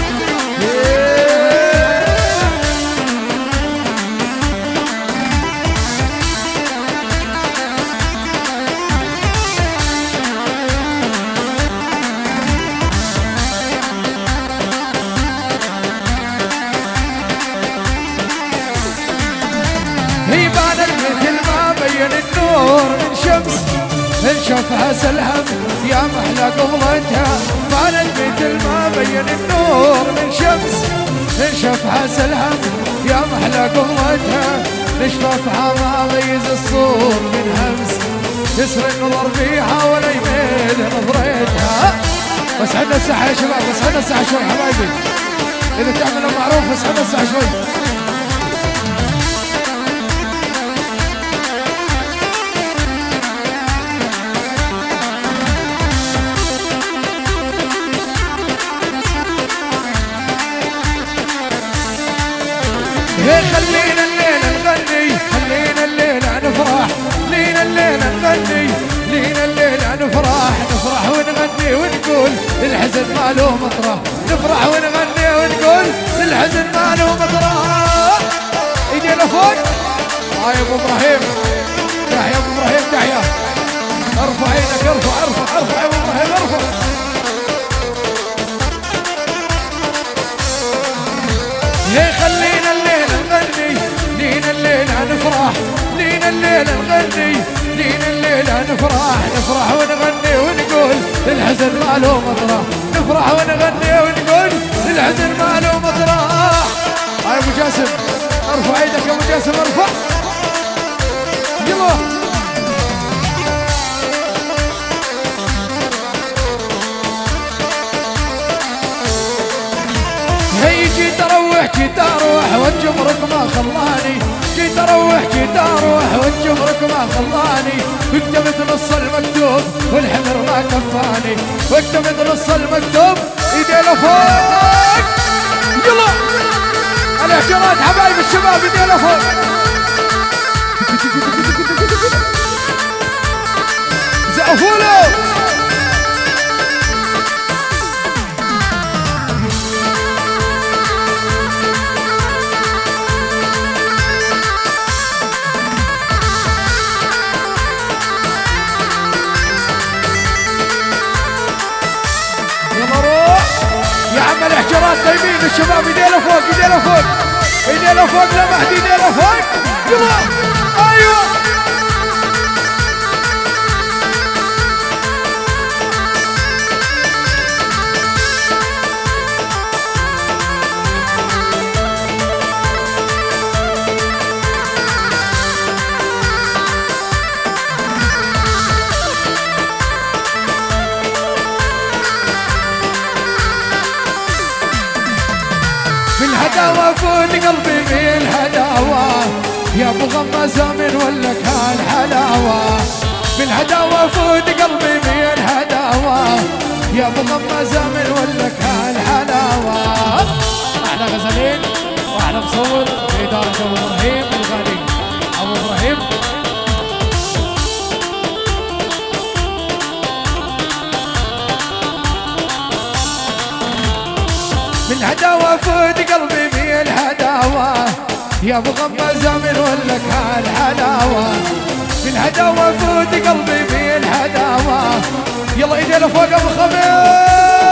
هي بانت مثل ما بين النور من شمس من شفها سلهم يا محلى قبلتها بانت مثل ما بين النور من شمس من شفها سلهم يا محلى قبلتها لشفافها ما ميز الصوت من همس يسر النظر فيها ولا يميل نظرتها بس عندنا الساحة يا شباب بس عندنا الساحة شوي حبايبي إذا تعملوا معروف بس عندنا الساحة شوي خلينا الليلة نغني خلينا الليلة نفرح لينا الليلة نغني لينا الليلة نفرح نفرح ونغني ونقول الحزن ما له مطرح نفرح ونغني ونقول الحزن ما له مطرح ايدينا فوق هاي ابو ابراهيم تحيا ابو ابراهيم تحيا ارفع ايدك ارفع ارفع ارفع يا ابو ابراهيم ارفع يا خلينا الليلة نغني لينا الليلة نفرح لينا الليلة نغني لينا الليلة نفرح نفرح ونغني ونقول الحزن ما له مطرح نفرح ونغني ونقول الحزن ما له مطرح هاي ابو جاسم ارفع ايدك يا ابو جاسم ارفع يلا هي جيت اروح جيت اروح والجمرك ما خلاني جيت اروح جيت اروح والجمرك ما خلاني وكتبت نص المكتوب والحمر ما كفاني وكتبت نص المكتوب ايدينا فوق يلا الاحتراد حبايب الشباب ايدينا فوق زقفوا له الاحجارات نايمين الشباب ايدينا فوق ايدينا فوق ايدينا فوق لمحت ايدينا فوق يلا ايوه بالهداوة فوت قلبي بالهداوة يا ابو غمازة من ولك هالحلاوة بالهداوة فوت قلبي بالهداوة يا ابو غمازة من ولك هالحلاوة احلى غزلين واحلى مصور بإدارة ابو ابراهيم الغالي ابو ابراهيم بالهداوة فوت قلبي بالهداوة يا ابو غمازة من ولك هالحلاوة بالهداوة فوت قلبي بالهداوة يلا ايدينا فوق ابو خميس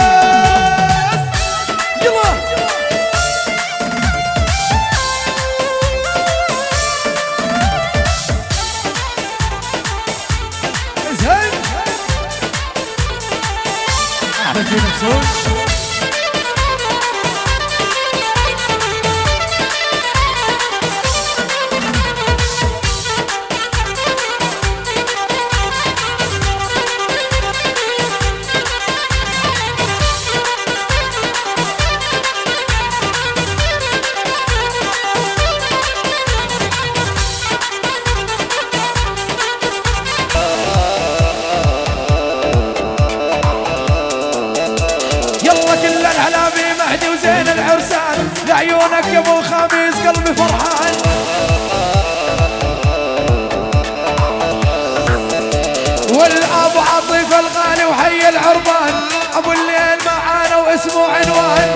يلا زين عايزين نصوص لعيونك يا ابو خميس قلبي فرحان. والاب عطيف الغالي وحي العربان ابو الليل معانا واسمه عنوان.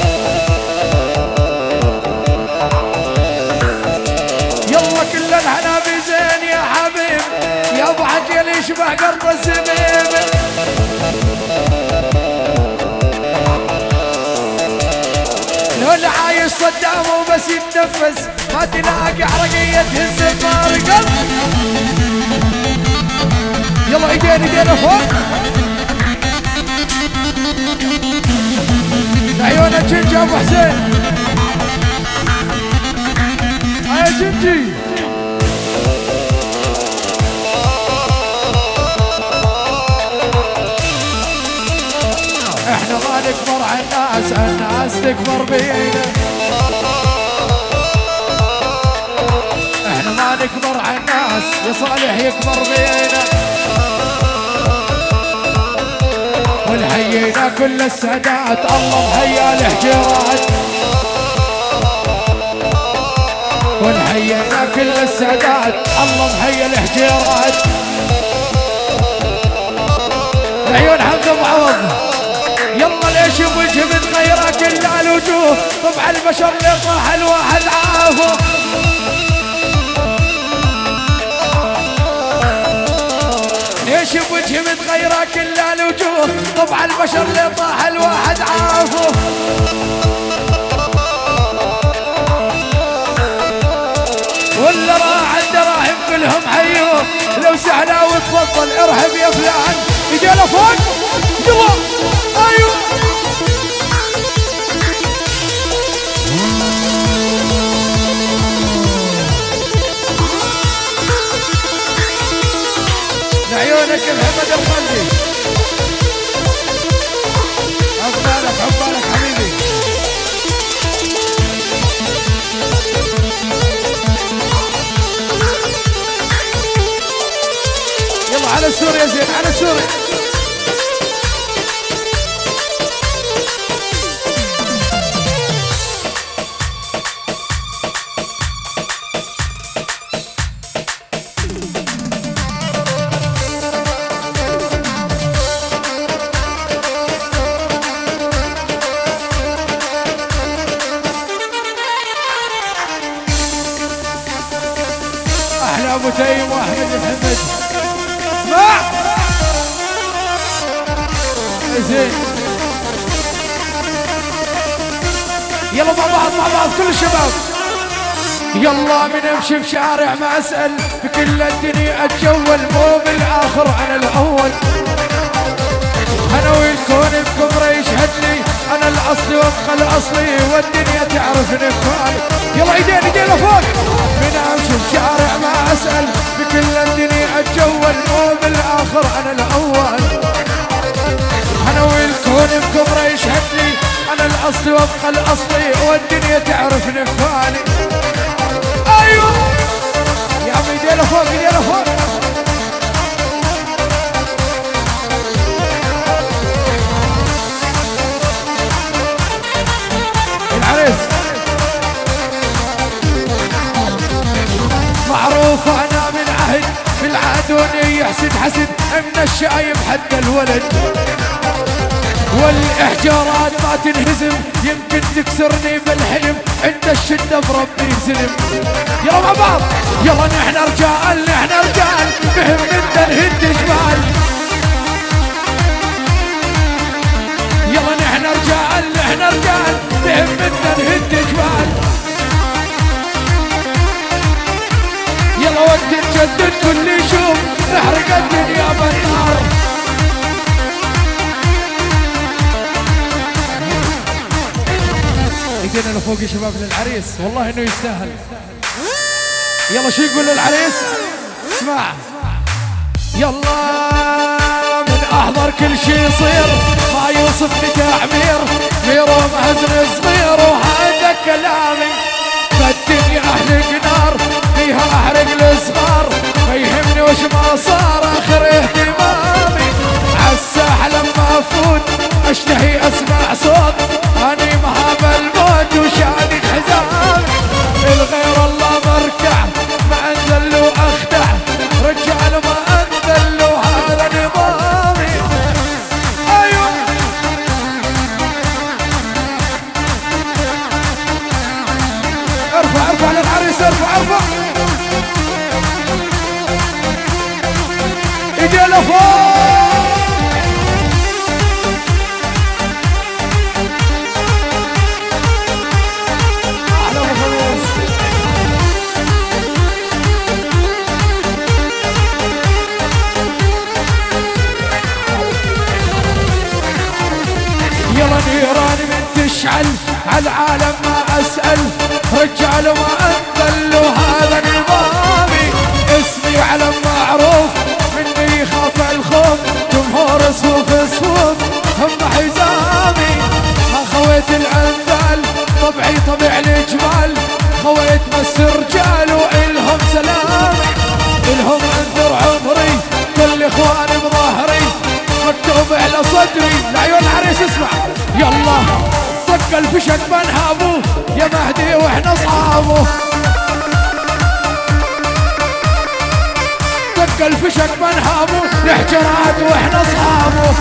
يلا كل الحنابي زين يا حبيب يا ابو عجل يشبه قرب الزبيب. لو عايش صدام وبس يتنفس ما تلاقي حرقية تهز النار. يلا ايدين ايدين فوق عيونك جنجي ابو حسين. هاي جنجي احنا ما نكبر على الناس الناس تكبر بينا. احنا ما نكبر على الناس يا صالح يكبر بينا. ونحيينا كل السادات الله محيا الحجرات. ونحيينا كل السادات الله محيا الحجرات. عيون حمزه ابو عوض. يلا ليش بوجه متغيره كل الوجوه طبع البشر اللي طاح الواحد عافه. ليش بوجه متغيره كل الوجوه طبع البشر اللي طاح الواحد عافه. واللي راح الدراهم كلهم حيوه لو سهله وتفضل ارحب يا فلان. يجي فوق يلا ايوه لعيونك محمد الخلدي. عقبالك عقبالك حبيبي. يلا على سوريا زين على سوريا. احلى ابو تيم واحمد محمد. اسمع زين يلا مع بعض مع بعض كل الشباب. يلا من امشي في شارع ما اسال بكل الدنيا اتجول مو بالاخر انا الاول. انا والكون بكبره يشهد لي انا الاصلي وابقى الاصلي والدنيا تعرفني بخالي. يلا ايدين ايدين فوق. من امشي في شارع ما اسال بكل الدنيا اتجول مو بالاخر انا الاول. انا والكون بكبره يشهد لي انا الاصلي وابقى الاصلي والدنيا تعرفني بخالي. ايوه يا عمي ايدين فوق ايدين فوق. معروف انا من عهد في العادوني يحسد حسد من الشايب حتى الولد. والاحجارات ما تنهزم يمكن تكسرني بالحلم عند الشده بربي يسلم. يلا مع بعض يلا نحن رجال نحن رجال بهمتنا نهد جبال. يلا نحن رجال نحن رجال بهمتنا نهد جبال. يلا وقت نجدد كل يشوف نحرق الدنيا بالنار. ايدينا لفوق يا شباب للعريس، والله انه يستاهل. يلا شو يقول للعريس؟ اسمع. يلا من احضر كل شي يصير، ما يوصفني تعمير، ميرو مهزن صغير وهذا كلامي. بالدنيا احرق نار، فيها احرق الصغار، ما يهمني وش ما صار اخر اهتمامي. عالساحة لما افوت اشتهي اسمع صوت، اني مهاب الموت وشادد حزامي. الغير الله مركع، ما انزل له اخدع، رجال ما انزل له هذا نظامي. ايوه ارفع ارفع للعريس، ارفع ارفع ايدي لفوق. يلا نيراني من تشعل عالعالم ما اسأل، رجال ما انزل له هذا نظامي. اسمي علم معروف، مني يخاف الخوف، جمهور صفوف صفوف هم حزامي. ما خويت الانذال، طبعي طبع الجمال، خويت مس رجال والهم سلامي. الهم انذر عمري، كل اخواني بظهري، مكتوب على صدري. لعيون العريس اسمع. يلا طق الفشك بنهابه يا مهدي واحنا اصحابه، طق الفشك بنهابه الحجرات واحنا اصحابه.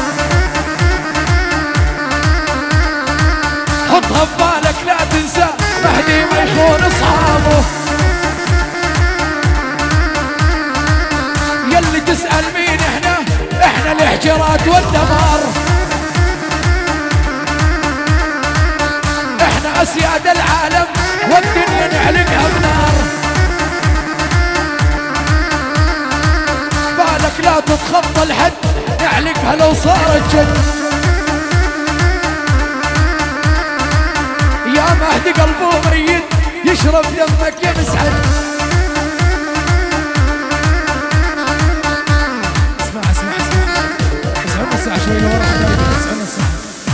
حطها ببالك لا تنسى، مهدي ما يخون اصحابه. يلي تسأل مين احنا، احنا الحجرات والدمار، احنا اسياد العالم والدنيا نعلقها بنار. بالك لا تتخطى الحد، نعلقها لو صارت جد. يا مهدي قلبه ميت، يشرب دمك يا مسعد. اسمع اسمع اسمع اسمعنا الساعة شوي لورا حبايبي، اسمعنا الساعة.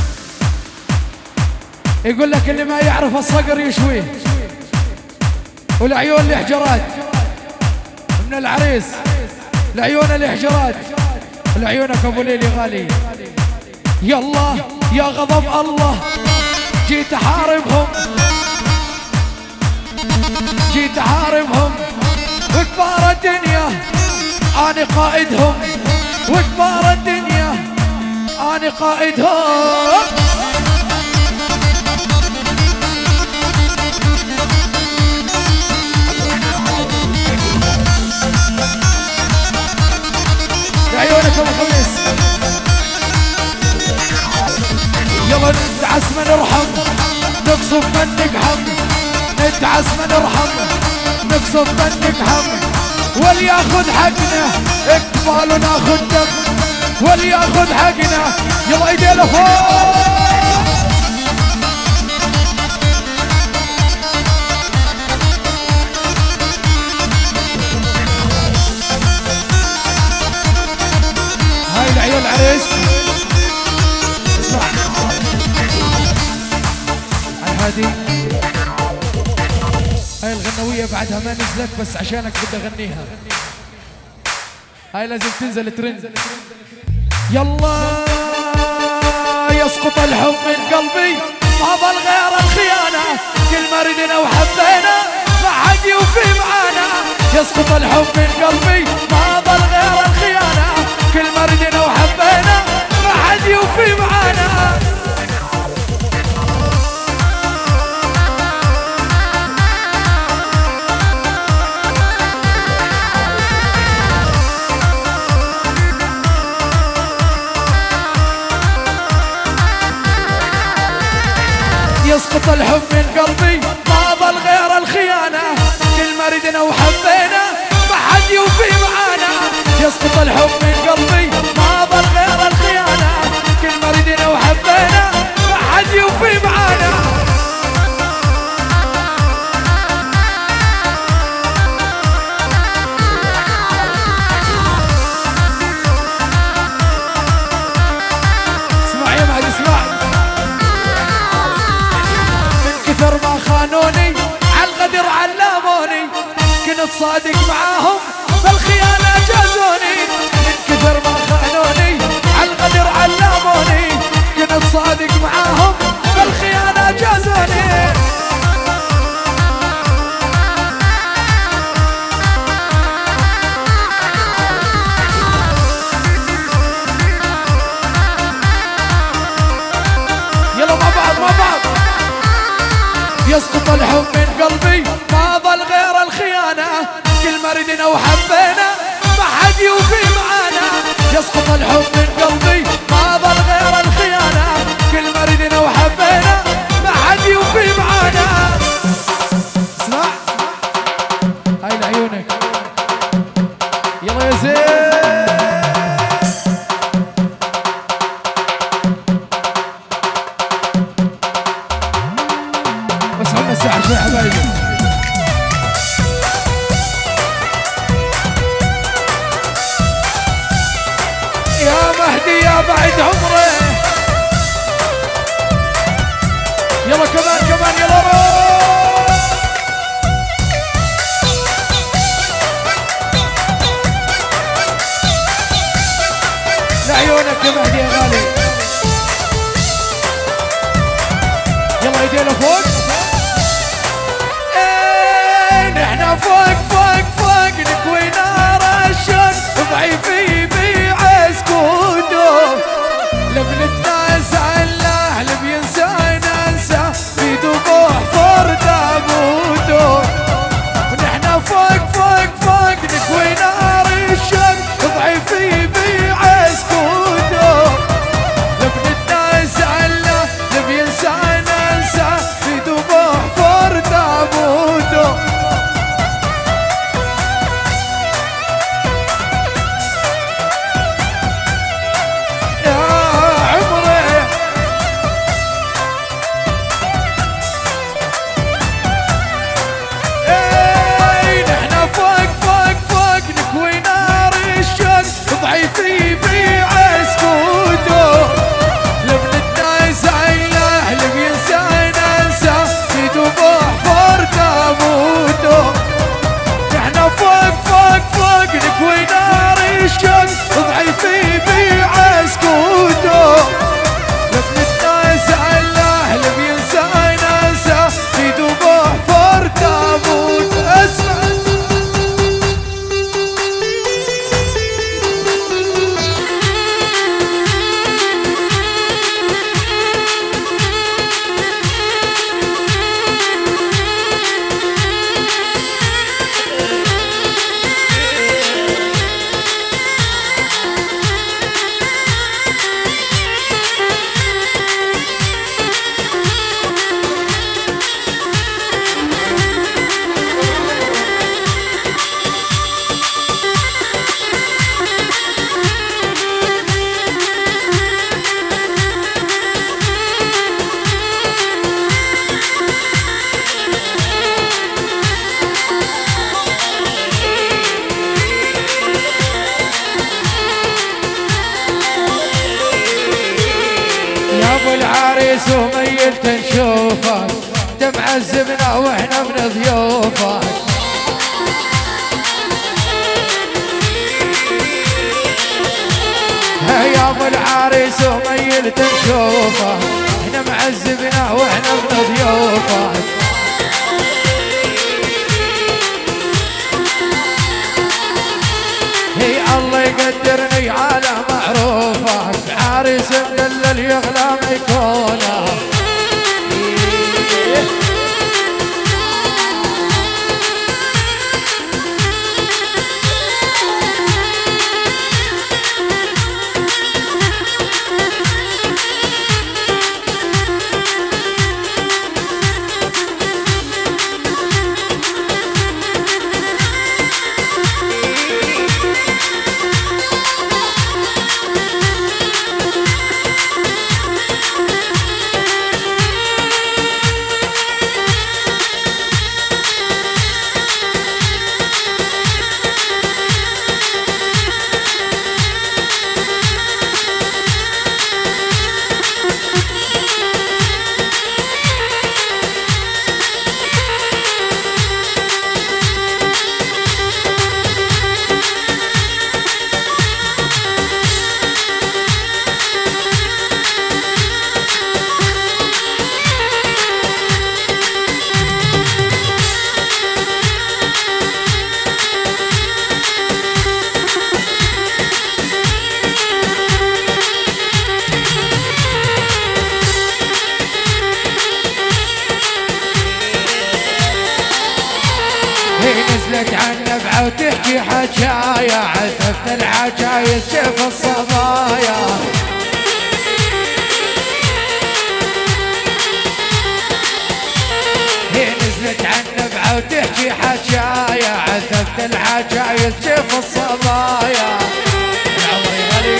يقول لك اللي ما يعرف الصقر يشويه، والعيون الحجرات من العريس، العيون الحجرات، العيونك ابو ليلي غالي. يلا يا غضب الله، جيت احاربهم، جيت احاربهم، وكبار الدنيا انا قائدهم، وكبار الدنيا انا قائدهم. عيونك ابو خميس. يلا ندعس من ارحم، نقصف من نقحم، ندعس من ارحم، نقصف من نقحم. ولياخذ حقنا اقبال وناخذ دم، ولياخذ حقنا. يلا ايدينا فوق. هاي العيون العريس. اسمع هادي، هاي الغنوية بعدها ما نزلت بس عشانك بدي اغنيها، هاي لازم تنزل ترند. يلا يسقط الحب من قلبي، ما ظل غير الخيانة، كل ما ردنا وحبينا ما حد يوفي معانا. يسقط الحب من قلبي، ما ظل غير الخيانة، كل ما ردنا وحبينا ما حد يوفي معانا. يسقط الحب من قلبي، ما ظل غير الخيانة، كل ما ردنا وحبينا ما حد يوفي معانا. يسقط الحب من قلبي، ما ظل غير الخيانة، كل ما ردنا وحبينا ما حد يوفي معانا. الصادق معاهم بالخيانة جازوني، من كثر ما خانوني عالغدر علموني، كنت صادق معاهم بالخيانة جازوني. يلا مع بعض مع بعض. يسقط الحب من قلبي ما ظل غير الخيانة، كل ما ردنا وحبينا ما حد يوفي معانا. يسقط الحب من قلبي ما ظل غير الخيانة، كل ما ردنا وحبينا ما حد يوفي معانا. اسمع هاي لعيونك يلا يا زين. بس عنا الساعة شوي حبايبي. يا مهدي يا بعد عمره، يلا كمان كمان يلا روح. لعيونك يا مهدي يا غالي. يلا ايدينا فوق. ايه نحنا فوق فوق فوق نكوي نار الشمس، ضعيفي بيع سكوته لبن الناس الله اللي بينسى ننسى في دموع فرد ابوته. ونحنا فوق فوق فوق نكوي نار الشمس، ضعيفي بيع سكوته لبن الناس الله اللي بينسى ننسى في دموع فرد ابوته. ضعيفي بيع سكوته لبن الناس الله اللي بينسى ننسى في دموع فرد ابوته. نحنا فوق فوق فوق نكوي نار الشمس، ضعيفي بيع سكوته لبن الناس الله اللي بينسى ننسى في دموع فرد ابوته. اسمع العريس وميلت نشوفك، دمع الزمنة واحنا من ضيوفك. يا ابو العريس وميلت نشوفك، احنا معذبنا واحنا من ضيوفك. هي الله يقدرني على معروفك، عريس مدلل يغلى ما يكونه. الحجايا عذبت العجايز شوف الصبايا هي نزلت عن نبعة وتحكي حجايا عذبت العجايز شوف الصبايا العمري غالي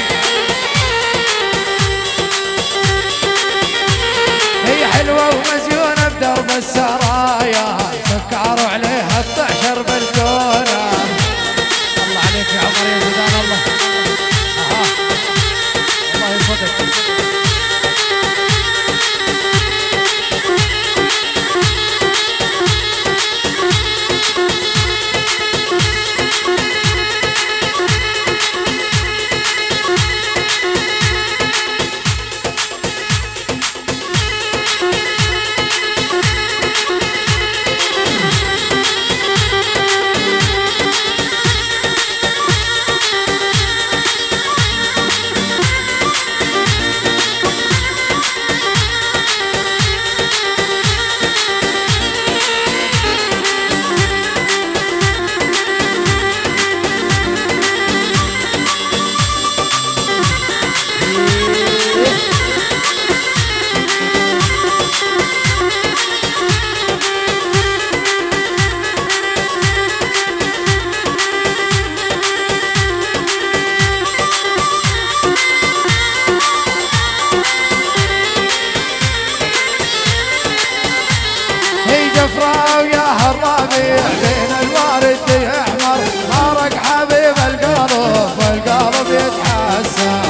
هي حلوة ومزيونة بدرب السرايا سكروا عليها الطعشر بالكونة الله عليك يا عمر يا زيدان الله آه. الله يصدق بين الوارد يحمر مارق حبيب القلب والقلب يتحسر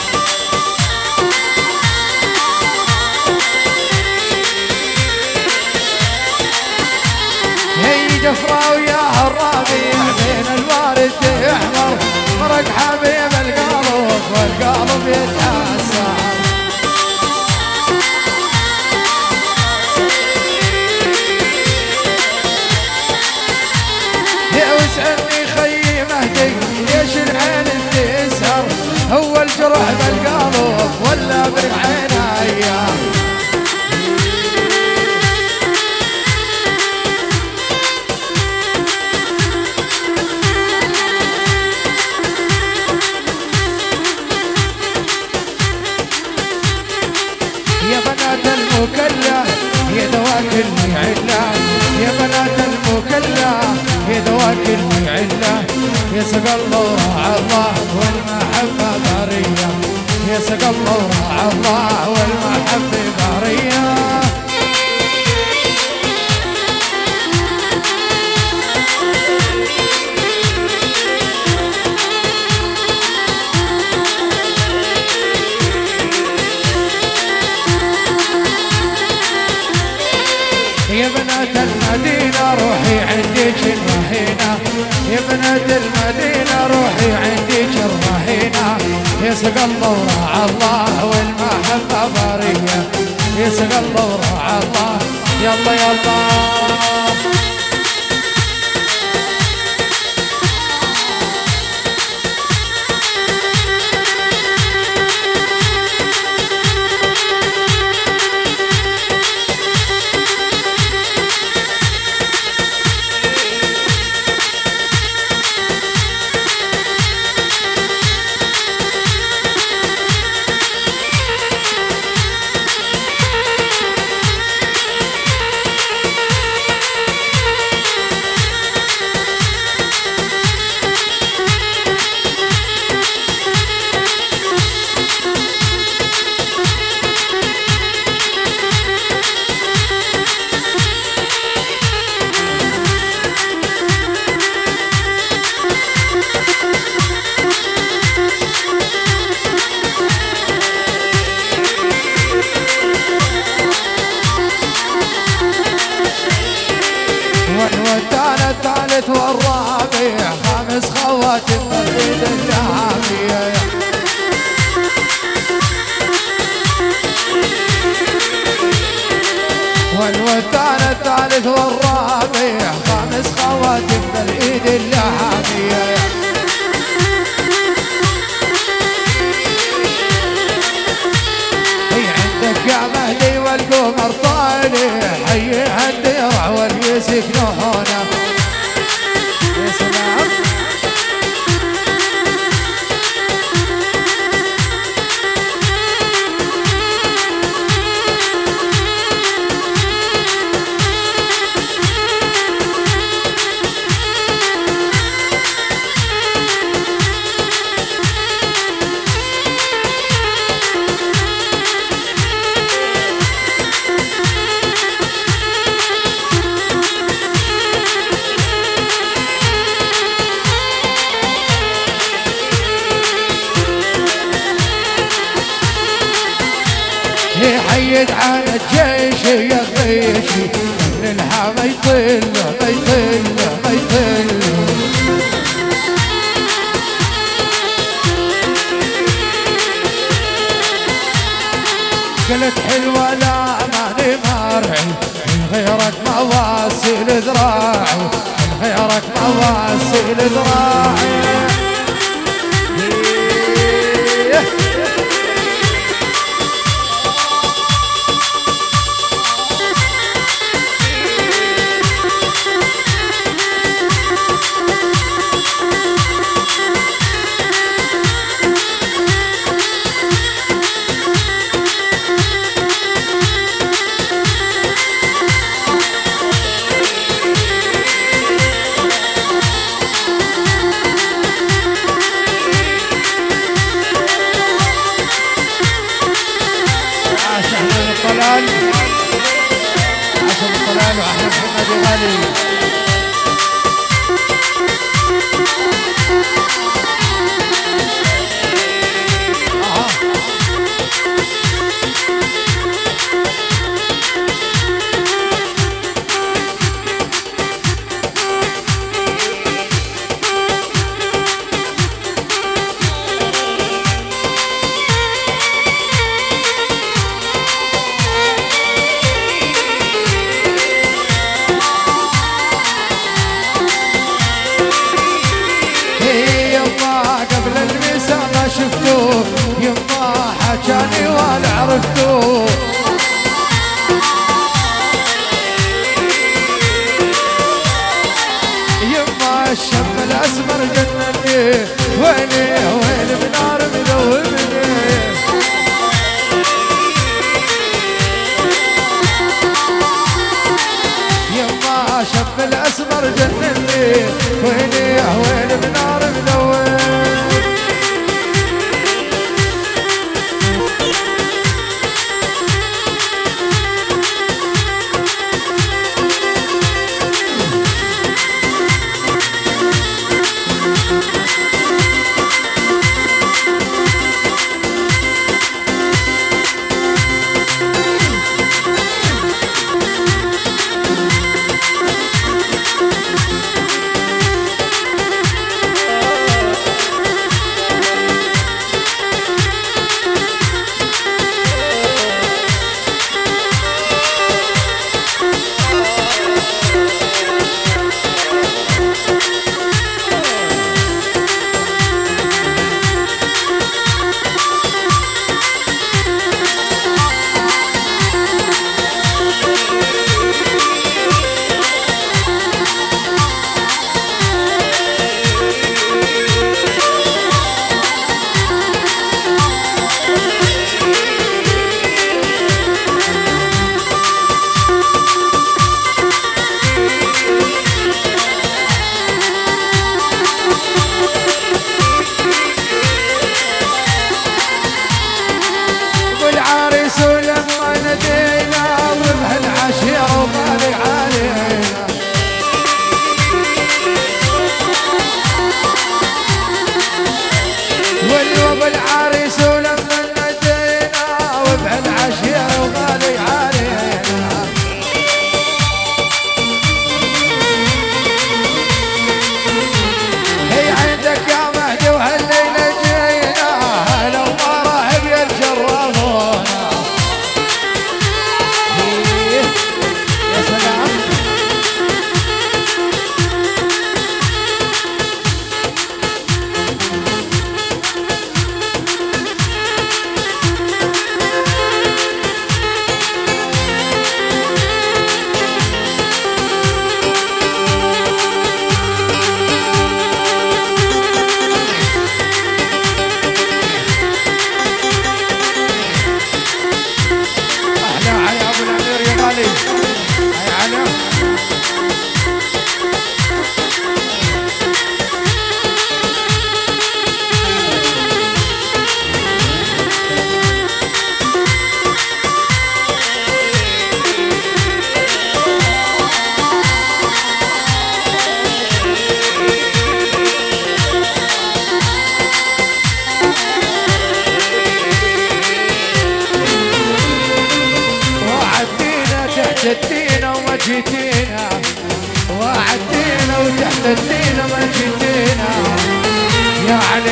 هي جفرة وياها الربيع بين الوارد يحمر مارق حبيب القلب والقلب يتحسر واسألني خيي مهدي ليش العين تسهر هو الجرح بالقلب ولا بالعينيا يا بنات المكلا يا دواك المعلة يا بنات المكلا يا دواك المعلة يا سق الله ورعى الله والمحبة بارية يا سق الله ورعى الله والمحبة بارية يا بنات المدينة روحي عندك الرهينة يا بنات المدينة روحي عندك الرهينة يا سق الله ورعى الله والمحبة بارية يا سق الله ورعى الله يلا يلا والوتان الثالث والرابع خامس خواتم العيد الجامية والوتان الثالث والرابع خامس خواتم العيد الجامية هي عندك يا مهدي والقمر طالع حيها الدرع واليسك نهونا يا سلام حيد عن الجيش يا غيشي من الها ما يطل ما يطل ما يطل. قلت حلوة لا ماني مارعي من غيرك مواصل ذراعي من غيرك مواصل ذراعي. عشان الطلال وأحلى محمد غالي.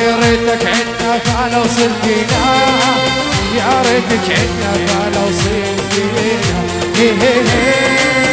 يا ريتك عنا فلو صرتينا يا ريتك عنا فلو صرتينا.